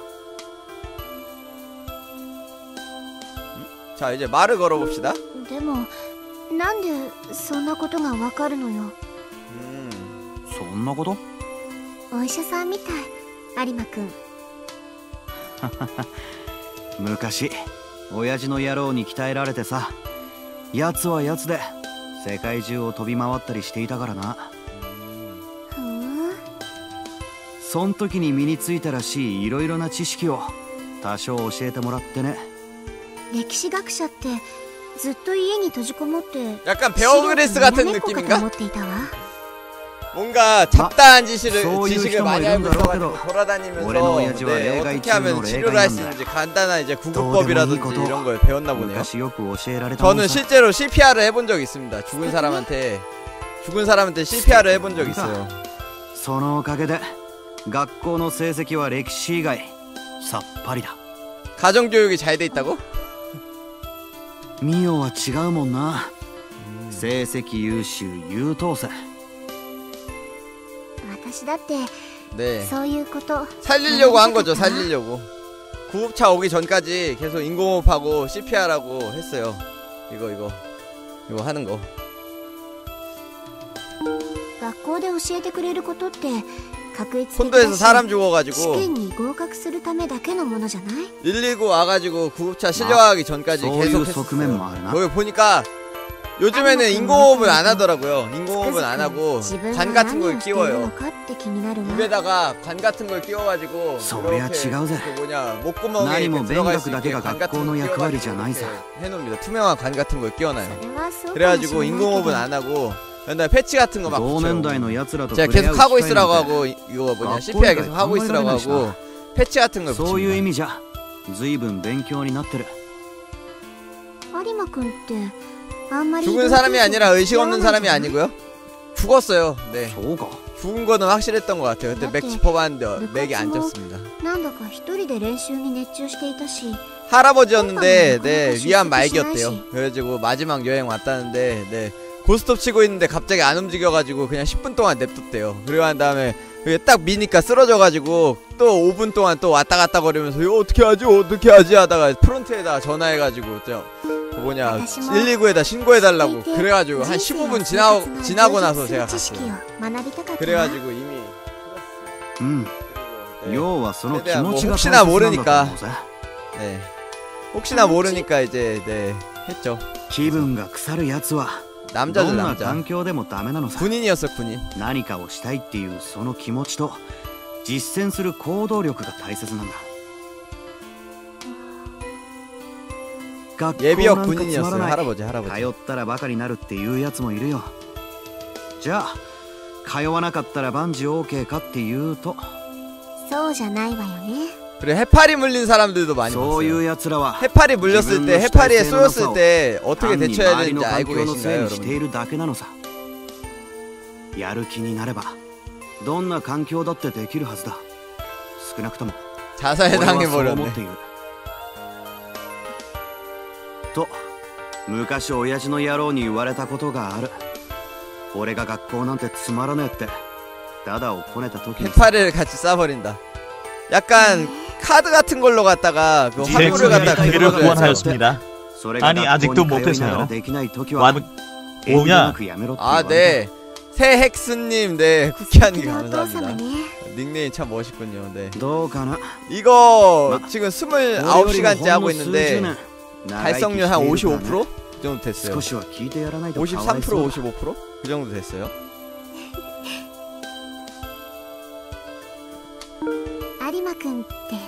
자 이제 말을 걸어봅시다. でもなんでそんなことがわかるのよ。 음, そんなこと？ お医者さんみたい、有馬くん。 昔親父の野郎に鍛えられてさ、やつはやつで世界中を飛び回ったりしていたからな。 ふん。 そん時に身についたらしいいろいろな知識を多少教えてもらってね。 歴史学者ってずっと家に閉じこもって 약간 베어그리스 같은 資料と 느낌인가? かと思っていたわ。 뭔가 잡다한 지식을, 마, 지식을 많이 알고 있어가지고 돌아다니면서 네, 어떻게 하면 치료를 할 수 있는지 간단한 이제 구급법이라든지 이런 걸 배웠나 보네요. 저는 실제로 씨피알을 해본 적이 있습니다. 죽은 사람한테 죽은 사람한테 씨피알을 해본 적이 있어요. そのおかげで学校の成績は歴史以外さっぱりだ。 가정교육이 잘 돼 있다고? ミオは違うもんな。成績優秀優等生。 私だって 네. そういうこと 살리려고 한 거죠. 살리려고. 구급차 오기 전까지 계속 인공호흡하고 씨피알하고 했어요. 이거 이거 이거 하는 거. 学校で教えてくれることって確率的 콘도에서 だし 사람 試 죽어가지고 験に合格するためだけのものじゃない？ 일일구 와가지고 구급차 실려가기 전까지 계속 했어요. 여기 보니까 요즘에는 인공호흡을 안 하더라고요. 인공호흡은 안 하고 관 같은 걸 끼워요. 입에다가 관 같은 걸 끼워가지고 이렇게 그 뭐냐 목구멍에 이렇게 들어갈 수 있게 관 같은 걸 끼워가지고 해놓습니다. 투명한 관 같은 걸 끼워놔요. 그래가지고 인공호흡은 안 하고 맨날 패치 같은 거 막 붙여요. 제가 계속 하고 있으라고 하고 이거 뭐냐 씨피알 계속 하고 있으라고 하고 패치 같은 걸 붙입니다. そういう意味じゃ随分勉強になってる。 有馬くんって あんまり 죽은 사람이 아니라 의식 없는 사람이 아니고요. 죽었어요. 네. そうか。 죽은 거는 확실했던 것 같아요. 그때 맥 짚어봤는데 맥이 안 쪘습니다. なんだか一人で練習に熱中していたし 할아버지였는데 네 위안 말기였대요. 그래가지고 마지막 여행 왔다는데 네 고스톱 치고 있는데 갑자기 안 움직여가지고 그냥 십 분 동안 냅뒀대요. 그리고 한 다음에 그게 딱 미니까 쓰러져가지고 또 오 분 동안 또 왔다 갔다 거리면서 이거 어떻게 하지 어떻게 하지 하다가 프론트에다 전화해가지고 저 뭐냐 일이구에다 신고해달라고 그래가지고 한 십오 분 지나, 지나고 나서 제가 갔어요. 그래가지고 이미 うん。 要はその気 뭐 持ちが 혹시나 大切なんだと 모르니까 思うぜ。 네 혹시나 모르니까 이제 네 했죠. 気分が腐るやつは 남자죠 どんな 남자. 環境でもダメなのさ。 군인이었어 군인. 何かをしたいっていうその気持ちと実践する行動力が大切なんだ。学校 예비역 なんかつま 군인이었어요. らない。 할아버지 할아버지. 通ったらバカになるっていうやつもいるよ。じゃあ通わなかったら万事 OK かっていうとそうじゃないわよね。 그래 해파리 물린 사람들도 많이 そういう 봤어요. やつらは 해파리 물렸을 때 해파리에 쏘였을 때 어떻게 単に 대처해야 周りの 되는지 環 알고 境のせい 계신가요 にしてい 여러분? るだけなのさ。やる気になればどんな環境だってできるはずだ。少なくとも 자살에 俺はそう思 당해버렸네. っている。と昔親父の野郎に言われたことがある。俺が学校なんてつまらねえってダダをこねた時に 해파리를 같이 쏴버린다. 약간 카드 같은 걸로 갖다가 그 화물을 갖다 가게를 긁어줘야죠. 후원하였습니다. それが 아니 学校 아직도 に通いながら 못해서요. できない時は 와 遠慮な 뭐냐? くやめろって言 아 われた。 네. 새헥스님 네 쿠키하는 게 お父様 감사합니다. ね。 닉네임 참 멋있군요. 네. どうかな。 이거 마- 지금 스물아홉 시간째 하고 있는데 長 달성률 生 한 きしているからね。 오십오 퍼센트? 그 정도 됐어요. 少しは聞いてやらないとかわい 오십삼 そう 퍼센트 だ。 오십오 퍼센트? 그 정도 됐어요. 有馬くんって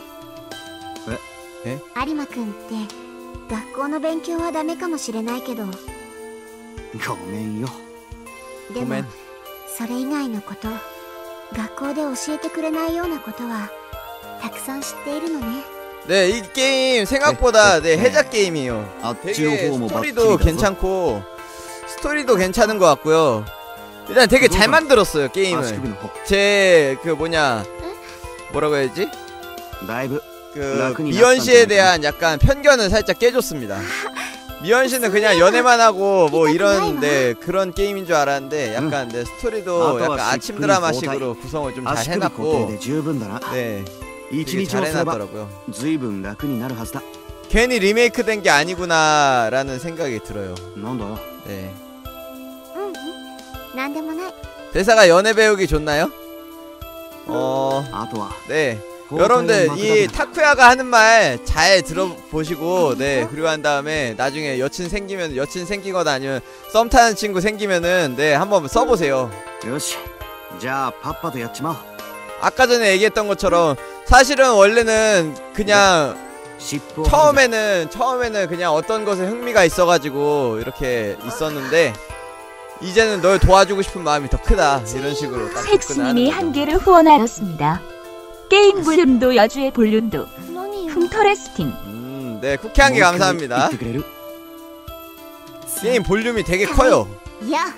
え有馬くんって学校の勉強はダメかもしれないけど、 ごめんよ。 でもごめん。 それ以外のこと、学校で教えてくれないようなことはたくさん知っているのね。 네, 이 게임 생각보다 네, 해작 게임이에요. あっちの 되게 方もバッチリ 스토리도 だぞ。 괜찮고 스토리도 괜찮은 것 같고요. 일단 되게 잘 만들었어요 足 게임을. 首の方 제 그 뭐냐 뭐라고 해야지? だいぶ 그 미연 씨에 대한 약간 편견을 살짝 깨줬습니다. 미연 씨는 그냥 연애만 하고 뭐 이런 네, 그런 게임인 줄 알았는데 약간 네, 스토리도 약간 아침 드라마식으로 구성을 좀 잘 足首固定 해놨고 で十分だな。 네 一 되게 日も 잘 すれば 해놨더라고요. ずいぶん楽になるはずだ。 괜히 리메이크 된 게 아니구나라는 생각이 들어요. なんだ。 네. うんうん、なんでもない。 대사가 연애 배우기 좋나요? 어, あとは 네. 交代を 여러분들 待 이 くだけだ。 타쿠야가 하는 말 잘 들어보시고 네 그리고 한 다음에 나중에 여친 생기면 여친 생기거나 아니면 썸 타는 친구 생기면은 네 한번 써보세요. よし。じゃあパッパとやっちまおう。 아까 전에 얘기했던 것처럼 사실은 원래는 그냥 尻尾を外せ。 처음에는 처음에는 그냥 어떤 것에 흥미가 있어가지고 이렇게 있었는데 이제는 널 도와주고 싶은 마음이 더 크다. 이런 식으로 딱 접근을 하는 팩스님이 거죠. 한 개를 후원하였습니다. 게임 볼륨도 여주의 볼륨도 何よ 흠터레스팅. 음, 네, 쿠키 한 개 감사합니다. 言ってくれる 게임 볼륨이 되게 커요. いや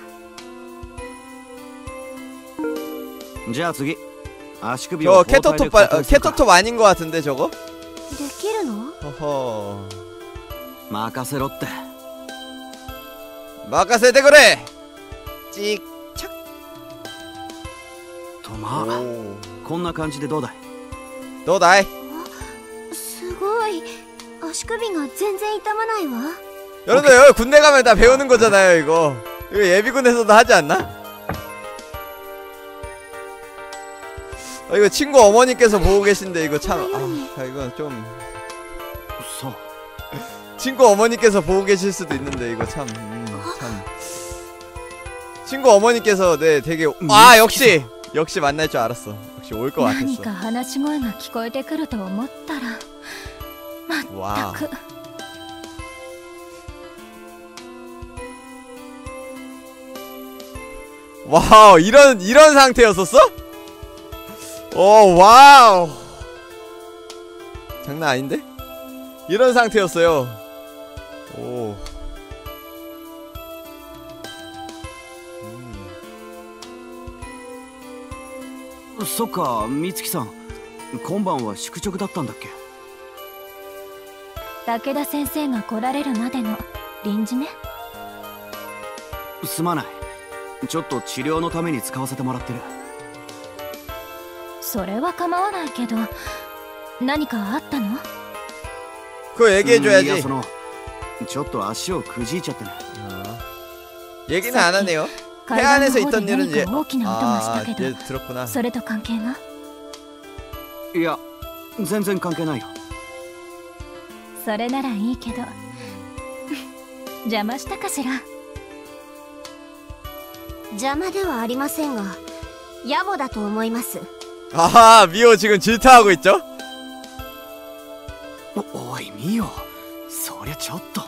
じゃあ次足首 저 を包帯で 캐터톱 固 바, 定 어, するか 캐터톱 아닌 것 같은데 저거? できるの 허허. 任せろって 마카세데 그래. 찍. とまあ 오. こんな感じでどうだい 너 나이. すごい足首が全然痛まないわ 여러분들 여기 군대 가면 다 배우는 거잖아요 이거. 이거 예비군에서도 하지 않나? 아, 이거 친구 어머니께서 보고 계신데 이거 참 아, 이건 좀 そう 친구 어머니께서 보고 계실 수도 있는데 이거 참, 음, 참. 친구 어머니께서 네 되게 아 역시 역시 만날 줄 알았어. 역시 올 것 何 같았어. か話し声が聞こえてくると思ったらまった 와우. く 와우 이런 이런 상태였었어? 오 와우. 장난 아닌데? 이런 상태였어요. 오. 음. そっか美月さん今晩は宿直だったんだっけ武田先生が来られるまでの臨時ねすまないちょっと治療のために使わせてもらってるそれは構わないけど何かあったの 그거 いや 얘기해줘야지. そのちょっと足をくじいちゃってね 어. 얘기는 안 하네요. 階 해 段の 안에서 方で 있던 일은 何 얘 か大きな音がし 아, たけど 얘 들었구나. それと関係がいや全然関係ないよそれならいいけど邪魔したかしら邪魔ではありませんが野暮だと思います 아하 미호 지금 질타하고 있죠? おおいミオそりゃちょっと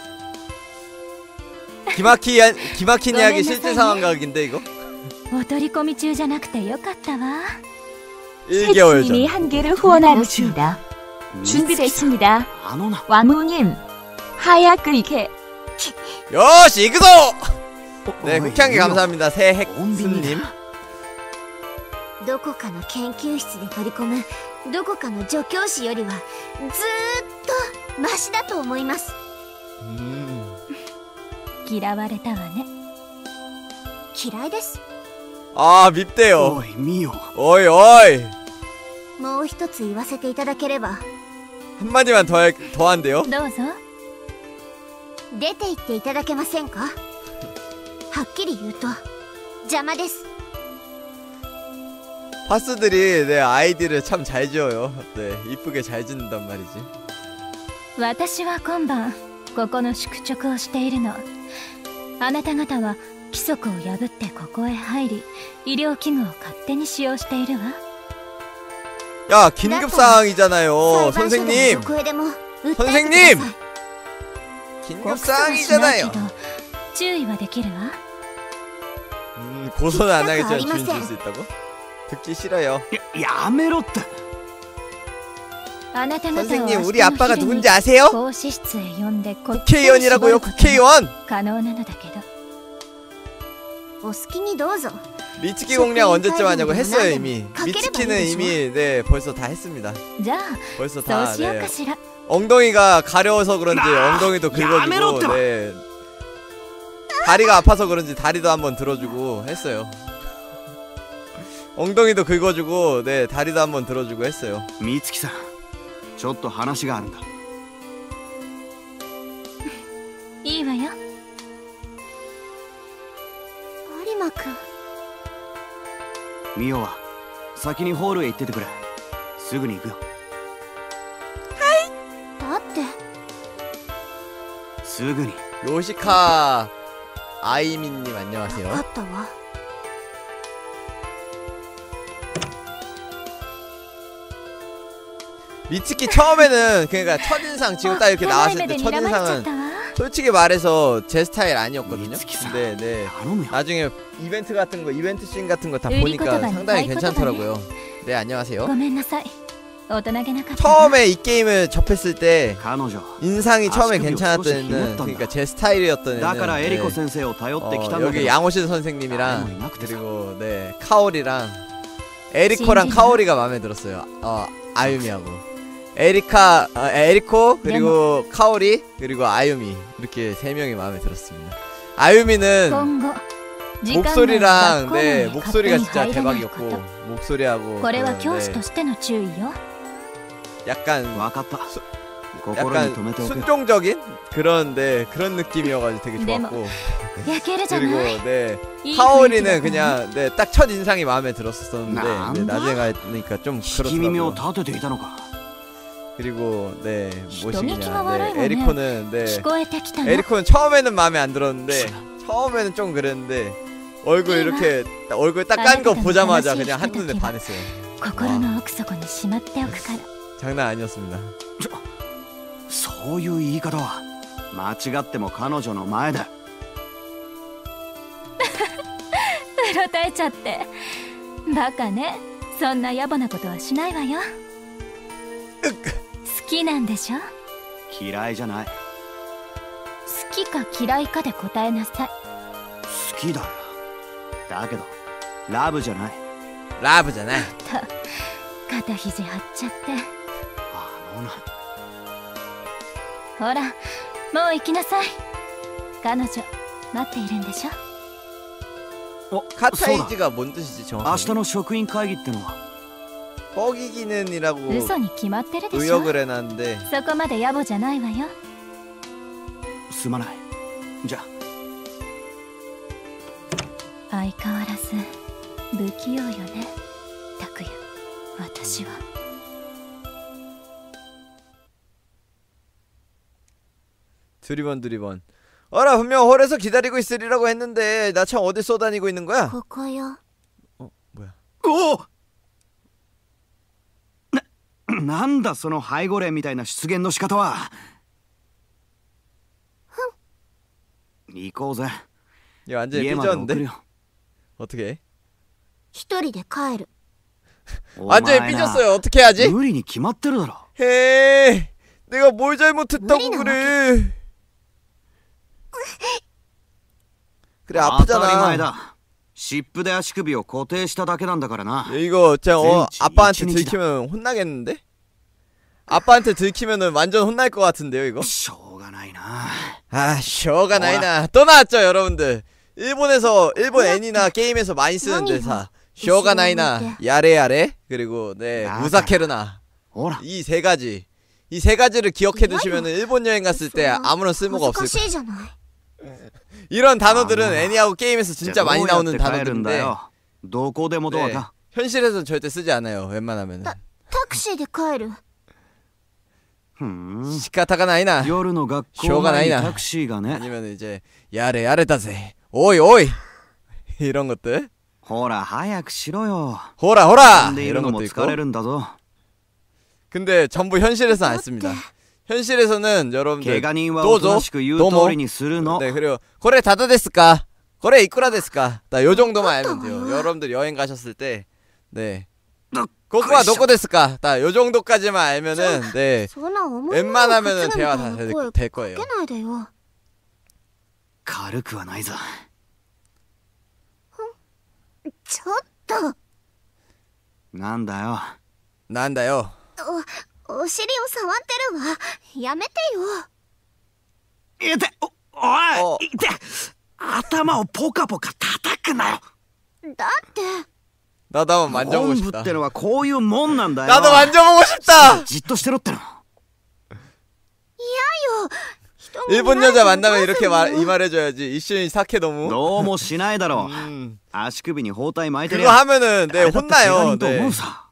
기막히한 기막힌 이야기 너네 실제 사이에? 상황각인데 이거? お取り込み中じゃなくてよかったわ 일 개월 팩스님이 전. 한 개를 후원하였습니다. 준비됐습니다. あのな 와무님 하얗게 이게 요시 이그소! 네 おい 쿠키 한 개 ミオ 감사합니다. 새핵스님. どこかの研究室で取り込むどこかの助教師よりはずーっとマシだと思います 음. 嫌われたわね嫌いです 아 밉대요. おいミオ 어이 어이. もう一つ言わせていただければ 한마디만 더, 할- 더 한대요. どうぞ出て行っていただけませんかはっきり言うと邪魔です 파스들이 네 아이디를 참 잘 지어요. 네 이쁘게 잘 짓는단 말이지. 私は今晩ここの宿直をしているのあなた方は規則を破ってここへ入り医療器具を勝手に使用しているわ 야 긴급 상황이잖아요. 裁判所でも 선생님. どこへでも訴えてください 선생님! 긴급 告訴はしない 상황이잖아요. けど注意はできるわ 음 고소는 안 하겠지만 아리마센. 주인 줄 수 있다고? 듣기 싫어요. ややめろってあなた方を 선생님 明日 우리 の 아빠가 昼に 누군지 아세요? 講師室へ呼んでこっちに 국회의원이라고요 絞ることが 국회의원! 可能なのだけどお好きにどうぞ 미츠키 공략 언제쯤 하냐고 했어요 이미. 가게를 미츠키는 만들죠. 이미 네 벌써 다 했습니다. じゃあ 벌써 そう 다 しよう 네. かしら 엉덩이가 가려워서 그런지 엉덩이도 야메로 긁어주고 네. 다리가 아파서 그런지 다리도 한번 들어주고 했어요. 엉덩이도 긁어주고 네 다리도 한번 들어주고 했어요. 美月さんちょっと話があるんだいいわよ有馬くんミオは先にホールへ行っててくれすぐに行くよだってすぐに 요시카 아이민님 안녕하세요. あったわ 미츠키 처음에는 그러니까 첫인상 지금 딱 이렇게 長い 나왔을 目 때 で睨まれちゃっ 첫인상은 たわ 솔직히 말해서 제 스타일 아니었거든요. 미츠키-산. 근데 네 頼むよ 나중에 이벤트 같은 거 이벤트 씬 같은 거 다 의리 보니까 言葉に 상당히 合言葉ね 괜찮더라고요. 네 안녕하세요. ごめんなさい大人げなかったな 처음에 이 게임을 접했을 때 彼女 인상이 처음에 아쉽게 괜찮았던 없어서 애는 힘들었단다. 그러니까 제 스타일이었던 だから 애는 エリコ 네, 先生を頼ってきた 어, んだ 여기 けど 양호실 誰もい 선생님이랑 なくてさ 그리고 네 카오리랑 에리코랑 진진아. 카오리가 마음에 들었어요. 어 아유미하고 에리카 어, 에리코 그리고 카오리 그리고 아유미 이렇게 세 명이 마음에 들었습니다. 아유미는 今後時間内に 목소리랑 学校 네 内に 목소리가 勝手 진짜 に入らないこ 대박이었고 と 목소리하고 これは 그, 教師 네, としての注意よ 약간 分かったそ心に 약간 留めておくよ 순종적인 그런 네 그런 느낌이어가지고 되게 데모. 좋았고 焼けるじゃ 그리고 ない 네 いい雰囲気だ 카오리는 から 그냥 네 딱 첫 인상이 마음에 들었었는데 네, 난다? 나중에 가니까 좀 聞き耳を 그렇더라고요. 立てていたのか 그리고 네 人聞きが 뭐시기냐 悪い 네, わね 에리코는 네 聞こえてきたの 에리코는 처음에는 마음에 안 들었는데 처음에는 좀 그랬는데 얼굴 이렇게 딱 얼굴 딱 깐 거 보자마자 그냥 한눈에 반했어요. 心の奥底にしまっておくから 장난 아니었습니다. そういう言い方は間違っても彼女の前だうろたえちゃってバカねそんな野暮なことはしないわよ好きなんでしょ嫌いじゃない好きか嫌いかで答えなさい好きだよだけどラブじゃない 라브잖아. た肩肘張っちゃってあのなほらもう行きなさい彼女待っているんでしょおそうだ 카타이즈가 뭔 뜻이지 明 정확히? 日の職員会議ってのは 뻐기기는이라고 嘘に決まってるでしょ 의역을 해놨는데 そこまで野暮じゃないわよすまないじゃ相変わらず不器用よね拓也私は 두리번 두리번. 어라 분명 홀에서 기다리고 있으리라고 했는데 나 참 어디 쏘다니고 있는 거야? ここよ。 어 뭐야? おおな、なんだその背後霊みたいな出現の仕方は行こうぜ 야 완전히 家まで送る 삐졌는데? よ 어떻게 해? 一人で帰る。 완전히 お前な 삐졌어요. 어떻게 하지? 無理に決まってるだろ 헤이 내가 뭘 잘못했다고 무리나 그래. 그래 当たり前 아프잖아. だ湿布で足首を固定しただけなんだからな 야, 이거 진짜 어, 젠지 아빠한테 이치니치다. 들키면 혼나겠는데? 아빠한테 들키면은 완전 혼날 것 같은데요 이거? しょうがないな 아 쇼가 나이나 또 나왔죠 여러분들. 일본에서 일본 애니나 게임에서 많이 쓰는 대사. 쇼가 나이나 야레야레 그리고 네 아, 무사케르나 ほら 이 세 가지 이 세 가지를 기억해 두시면은 일본 여행 갔을 때 아무런 쓸모가 恥ず 없을 かしいじゃない。 이런 단어들은 아, 애니하고 게임에서 진짜 じゃあ 많이 どうやって 나오는 帰るんだ 단어들인데 よどこでもドア 네, か 현실에서는 절대 쓰지 않아요 웬만하면은 タクシーで帰る。 ふん 시카타가 나이나 夜の学しょう校がないな前にタクシーがね 아니면 이제 야레 야레다ぜ오이 오이 이런 것들 ほら早くしろよ 호라 飛 호라 んでいる 이런 のも 것도 疲 있고 れるんだぞ 근데 전부 현실에서는 안 씁니다 현실에서는 怪 여러분들 我人は 도 お 우 と 조 なしく言う 도 通 모 りにするの 네 그리고 고래 다다 데스까 고래 이쿠라 데스까 나 요 정도만 알면 돼요 여러분들 여행 가셨을 때네 고쿠와 노코 데스까 나 요 정도까지만 알면은 네 そんな重いものを 웬만하면은 担ぐみた 대화 い 다 な 될 声 될 거예요 かけないでよ。 軽くはないぞちょっと。 なんだよ 난다요 お、お尻を触ってるわ。やめてよ。 いておおおいいて頭をポカポカ叩くなよだって。 나도 한번 만져보고 本部 싶다 ってのはこういうもんなんだよ 나도 만져보고 싶다 じっとしてろっての 일본 여자 만나면 이렇게 말, 이 말 해줘야지 이슈니 사케 너무 どうもしないだろう 음, 足首に包帯巻いてる 그거 や 하면은 네 あれだって怪我 혼나요 人と思 네 うさ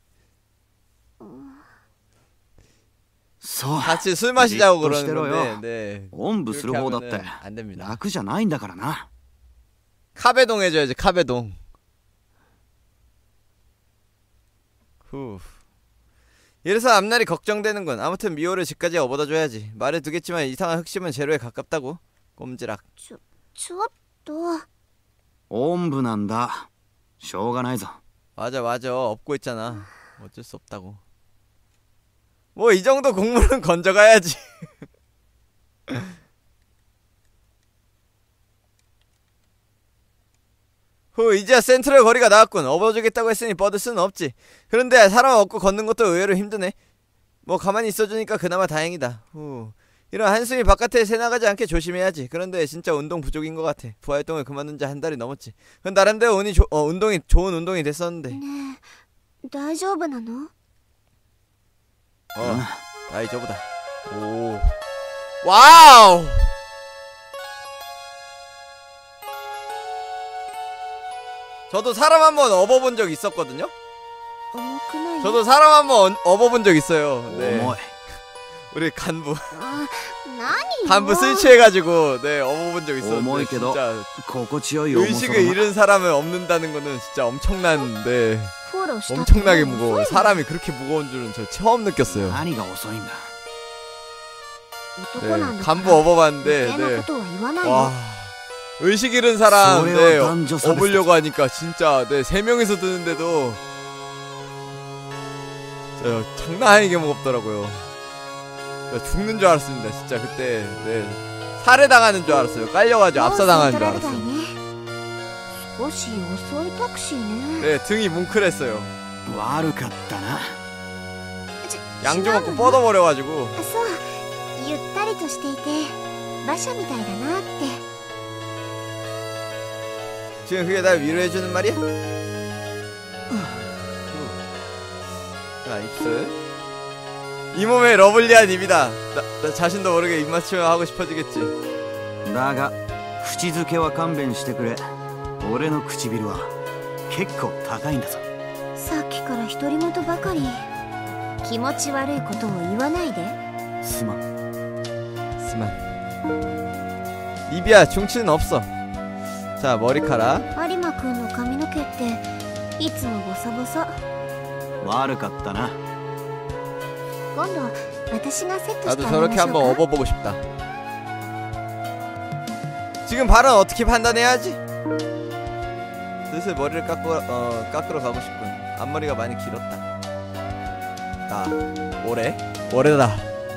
そう 같이 술 마시자고 또 그러는 시대로요. 건데 네 おんぶする方だって 그렇게 하면은 안 됩니다 楽じゃないんだからな 카베동 해줘야지 카베동 후 이래서 앞날이 걱정되는군. 아무튼 미호를 집까지 업어다줘야지. 말해두겠지만 이상한 흑심은 제로에 가깝다고. 꼼지락. ちょちょっとおんぶなんだ。しょうがないぞ。 맞아 맞아. 업고 있잖아. 어쩔 수 없다고. 뭐 이 정도 곡물은 건져가야지. 후, 이제야 센트럴 거리가 나왔군. 업어주겠다고 했으니 뻗을 수는 없지. 그런데 사람 업고 걷는 것도 의외로 힘드네. 뭐 가만히 있어주니까 그나마 다행이다. 후, 이런 한숨이 바깥에 새나가지 않게 조심해야지. 그런데 진짜 운동 부족인 것 같아. 부활동을 그만둔 지 한 달이 넘었지. 그건 나름대로 운이 조, 어, 운동이 좋은 운동이 됐었는데. ねえ大丈夫なの？ 어, 다이저보다. 오, 와우. 저도 사람 한번 업어본 적 있었거든요. 重くない？ 저도 사람 한번 업어본 적 있어요. 네. 重い。 우리 간부 あ何よ 간부 술 취해가지고 네 업어본 적 있었는데 어머니께도 진짜 心地よい重さ 의식을 だな。 잃은 사람을 업는다는 거는 진짜 엄청난 네 フォローしたって 엄청나게 무거워요. 遅いの 사람이 그렇게 무거운 줄은 저 처음 느꼈어요. 何が遅いんだ。 男なん 네 だ 간부 から 업어봤는데 余計な 네 ことは言わないよ 와 의식 잃은 사람 소리와 네 남자 서비스. 업으려고 하니까 진짜 네 세 명이서 드는데도 진짜 장난 아니게 무겁더라고요. 나 죽는 줄 알았습니다. 진짜 그때 네 살해당하는 줄 알았어요. 깔려가지고 압사당하는 줄 알았어. 少し遅いタクシーね 네 등이 뭉클했어요. 悪かったな。 양주 먹고 뻗어버려가지고 あそうゆったりとしていて馬車みたいだなって 지금 그게 날 위로해주는 말이야? 자 입술 이 몸의 러블리한 입이다. 나, 나 자신도 모르게 입맞춤을 하고 싶어지겠지. だが口づけは勘弁してくれ。俺の唇は結構高いんだぞ。 さっきから独り言ばかり気持ち悪いことを言わないですまん。 스만 입이야 중치는 없어. 자 머리카락 有馬くんの髪の毛っていつもボサボサ悪かったな。 今度私がセットして 나도 あげま 저렇게 しょ 한번 うか 업어보고 싶다. 지금 발은 어떻게 판단해야지? 슬슬 머리를 깎고 어 깎으러 가고 싶군. 앞머리가 많이 길었다. 나 올해 올해다.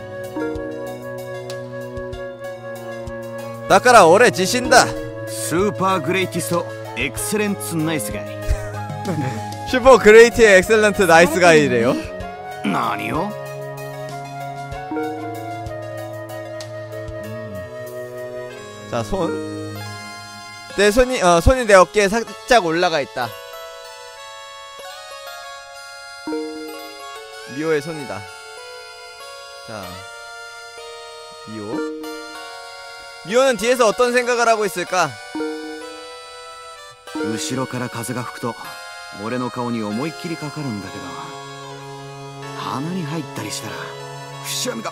나까라 올해 지신다. スーパーグレイティストエクセレンツナイスガイ。 슈퍼 그레이티의 엑셀런트 나이스 가이래요. 何を？ 자 손. 내 손이 어 손이 내 어깨에 살짝 올라가 있다. 미호의 손이다. 자 미호. 미호는 뒤에서 어떤 생각을 하고 있을까? 後ろから風が吹くと俺の顔に思いっきりかかるんだけど、鼻に入ったりしたらくしゃみが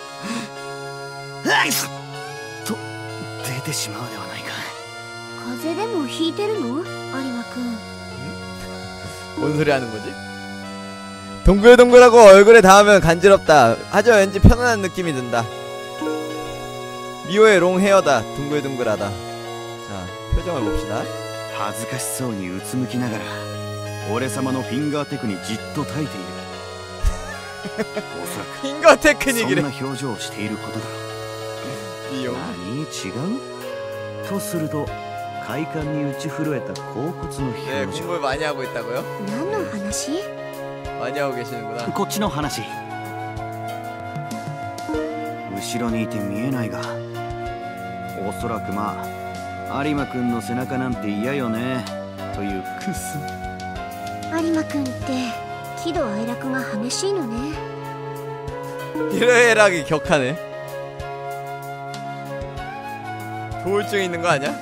と出てしまうではないか。 風邪でもひいてるの有馬くん 뭔 소리 하는 거지? 동글동글하고 얼굴에 닿으면 간지럽다. 하지만 왠지 편안한 느낌이 든다. 미호의 롱 헤어다. 둥글둥글하다. 자 표정을 봅시다. 恥ずかしそうにうつむきながら俺様のフィンガーテクにじっと耐えている。おそらく 핑거 そん 테크닉이래. な表情をしていることだろう。 미호. 何違うとすると快感に打ち震えた甲骨の 네 表情。 공부를 많이 하고 있다고요? 何の話？ 많이 하고 계시는구나. こっちの話。後ろにいて見えないが、おそらくまあ有馬くんの背中なんて嫌よねというクス。 有馬くんって喜怒哀楽が激しいのね。 희러애락이 격하네. 조울증 있는 거 아니야?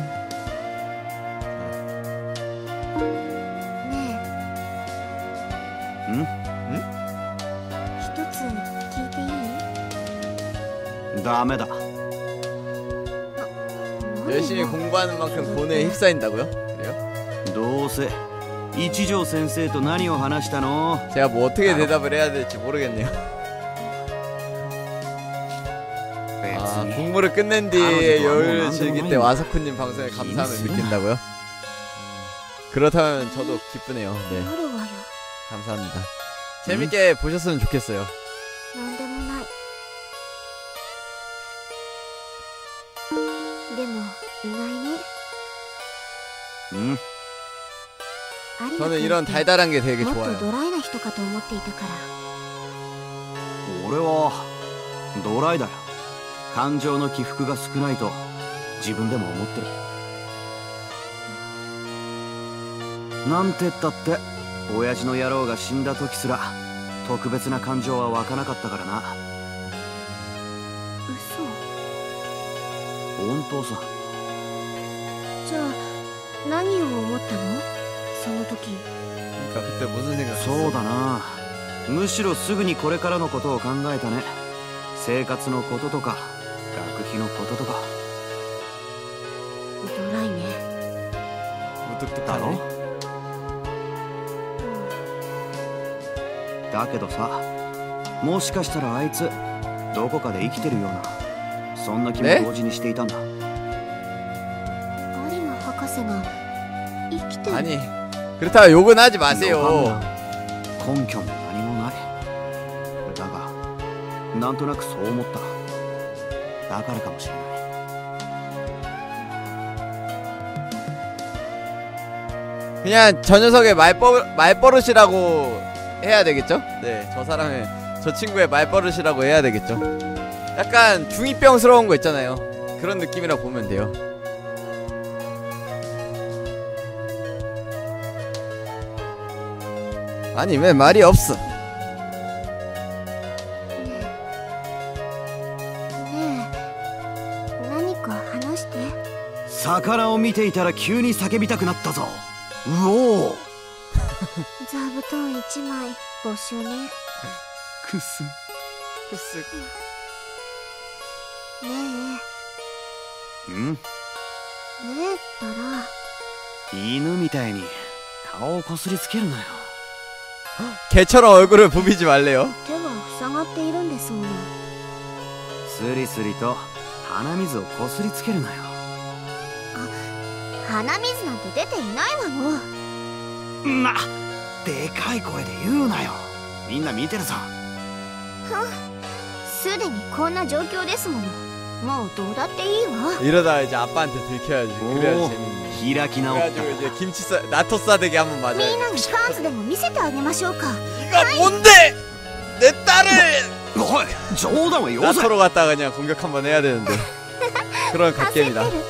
ねえん？ 一つ聞いていい？ ダメだ。 열심히 공부하는 만큼 돈에 휩싸인다고요? 그래요? どうせ一条先生と何を話したの？ 제가 뭐 어떻게 대답을 해야 될지 모르겠네요. 아, 공부를 끝낸 뒤에 여유를 즐길 때 와사쿠님 방송에 감사함을 느낀다고요? 그렇다면 저도 기쁘네요. 네, 감사합니다. 재밌게 보셨으면 좋겠어요. なんでもない。でも意外に 응? 저는 이런 달달한 게 되게 もっと 좋아요. ドライな人かと思っていたから。 俺はドライだよ。感情の起伏が少ないと自分でも思ってる。なんて言ったって親父の野郎が死んだ時すら特別な感情は湧かなかったからな。 嘘。 本当さ。 じゃあ何を思ったのその時。 그러니까 그때 무슨 생각했어? そうだな。むしろすぐにこれからのことを考えたね。生活のこととか学費のこととか。 ドライね。 だろ？ 무뚝뚝하네. だけどさ、もしかしたらあいつどこかで生きてるようなそんな気も同時にしていたんだ。 有馬博士が生きてる。 아니 그렇다고 욕은 하지 마세요. 根拠も何もない。だがなんとなくそう思った。だからかもしれない。 그냥 저 녀석의 말버, 말버릇이라고 해야 되겠죠? 네, 저 사람의 저 친구의 말버릇이라고 해야 되겠죠? 약간 중이병스러운 거 있잖아요. 그런 느낌이라 보면 돼요. 아니 왜 말이 없어? ねえ、何か話して。 魚を見ていたら急に叫びたくなったぞ。うおー。 座布団一枚募集ね。 くす。 크스. ねん？ え、ねえったら。 犬みたいに顔をこすりつけるなよ。 개처럼 얼굴을 부비지 말래요. 手が塞がっているんですもの。 スリスリと鼻水をこすりつけるなよ。 鼻水なんて出ていないわよ。 な、でかい声で言うなよ。みんな見てるぞ。 はすでにこんな状況ですもの。もうどうだっていいわ。 이러다가 이제 아빠한테 들켜야지. 그래야지 재밌네. 開き直った。 그래가지고 이제 김치 싸 나토 싸대기 한번 み 맞아야 ん 돼. なにパンツでも見せてあげましょうか。 이가 뭔데? 내 딸을 おい、冗談はよせ。 나토로 갔다가 그냥 공격 한번 해야 되는데. 그런 焦って 갓겜이다. る。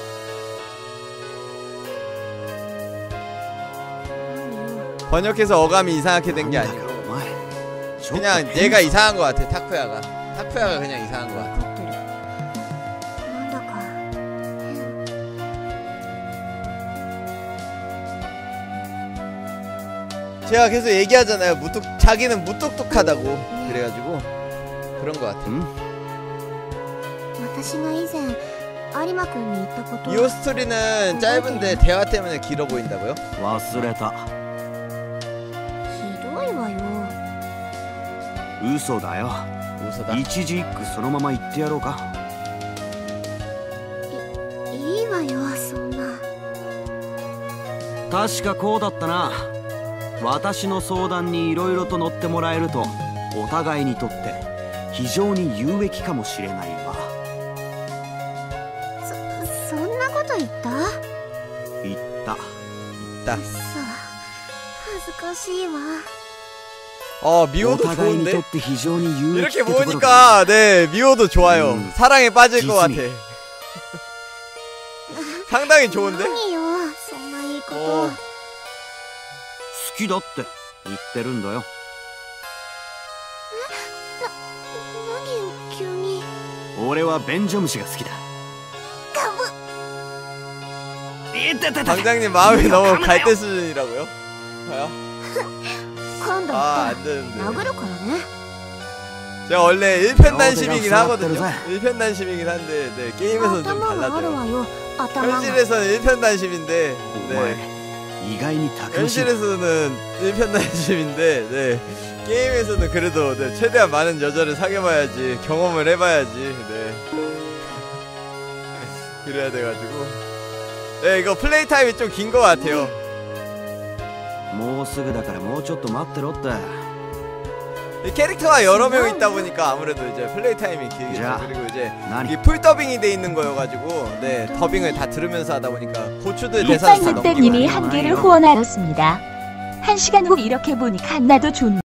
번역해서 어감이 이상하게 된 게 なんだ 아니고 かお前、ちょっと 그냥 얘가 이상한 것 같아. 타쿠야가. 타쿠야가 그냥 이상한 것 같아. 分かってる。なんだか変。 제가 계속 얘기하잖아요. 무뚝 자기는 무뚝뚝하다고. 그래가지고 그런 것 같아. ん？ 私が以前有馬くんに言ったこと。 이 스토리는 짧은데 대화 때문에 길어 보인다고요? 忘れた。 ひどいわよ。 嘘だよ。 웃어다. 一字一句そのまま言ってやろうか。 いいわよ、そんな。 確かこうだったな。私の相談にいろいろと乗ってもらえるとお互いにとって非常に有益かもしれないわ。 そ、そんなこと言った？ 言った。 있다. さ恥ずかしいわ。 어 お 미호도 互いにと 좋은데? って非常に有益 이렇게 ってところが 보니까 네 미호도 좋아요. 음. 사랑에 빠질 것 같아. 지순이. 상당히 좋은데? 何よ、そんないいこ 어. と。 好きだって言ってるんだよ。 何よ、急に。 俺はベンジョムシが好きだ。 ガブ。 いててて 방장님 마음이 너무 갈대 수준이라고요? 봐요. 今度 아 は 안 되는데. 殴るからね。 제가 원래 일편단심이긴 어, 하거든요. 내가 일편단심이긴 한데 네, 게임에서는 좀 頭がある 달라져요. わよ。頭が。 현실에서는 일편단심인데 お 네. 前意外にたくましい。 현실에서는 일편단심인데 네 게임에서는 그래도 네, 최대한 많은 여자를 사귀어봐야지 경험을 해봐야지 네 그래야 돼가지고 네 이거 플레이 타임이 좀 긴 것 같아요. もうすぐだからもうちょっと待ってろって。 이 캐릭터가 여러 명 있다 보니까 아무래도 이제 플레이 타임이 길겠죠. 자, 그리고 이제 나니? 이 풀 더빙이 돼 있는 거여가지고 네 더빙을 다 들으면서 하다 보니까 고추들 대사를 다 넘기고 햇살늑대님이 한 개를 후원하였습니다. 한 시간 후 이렇게 보니까 나도 좋네.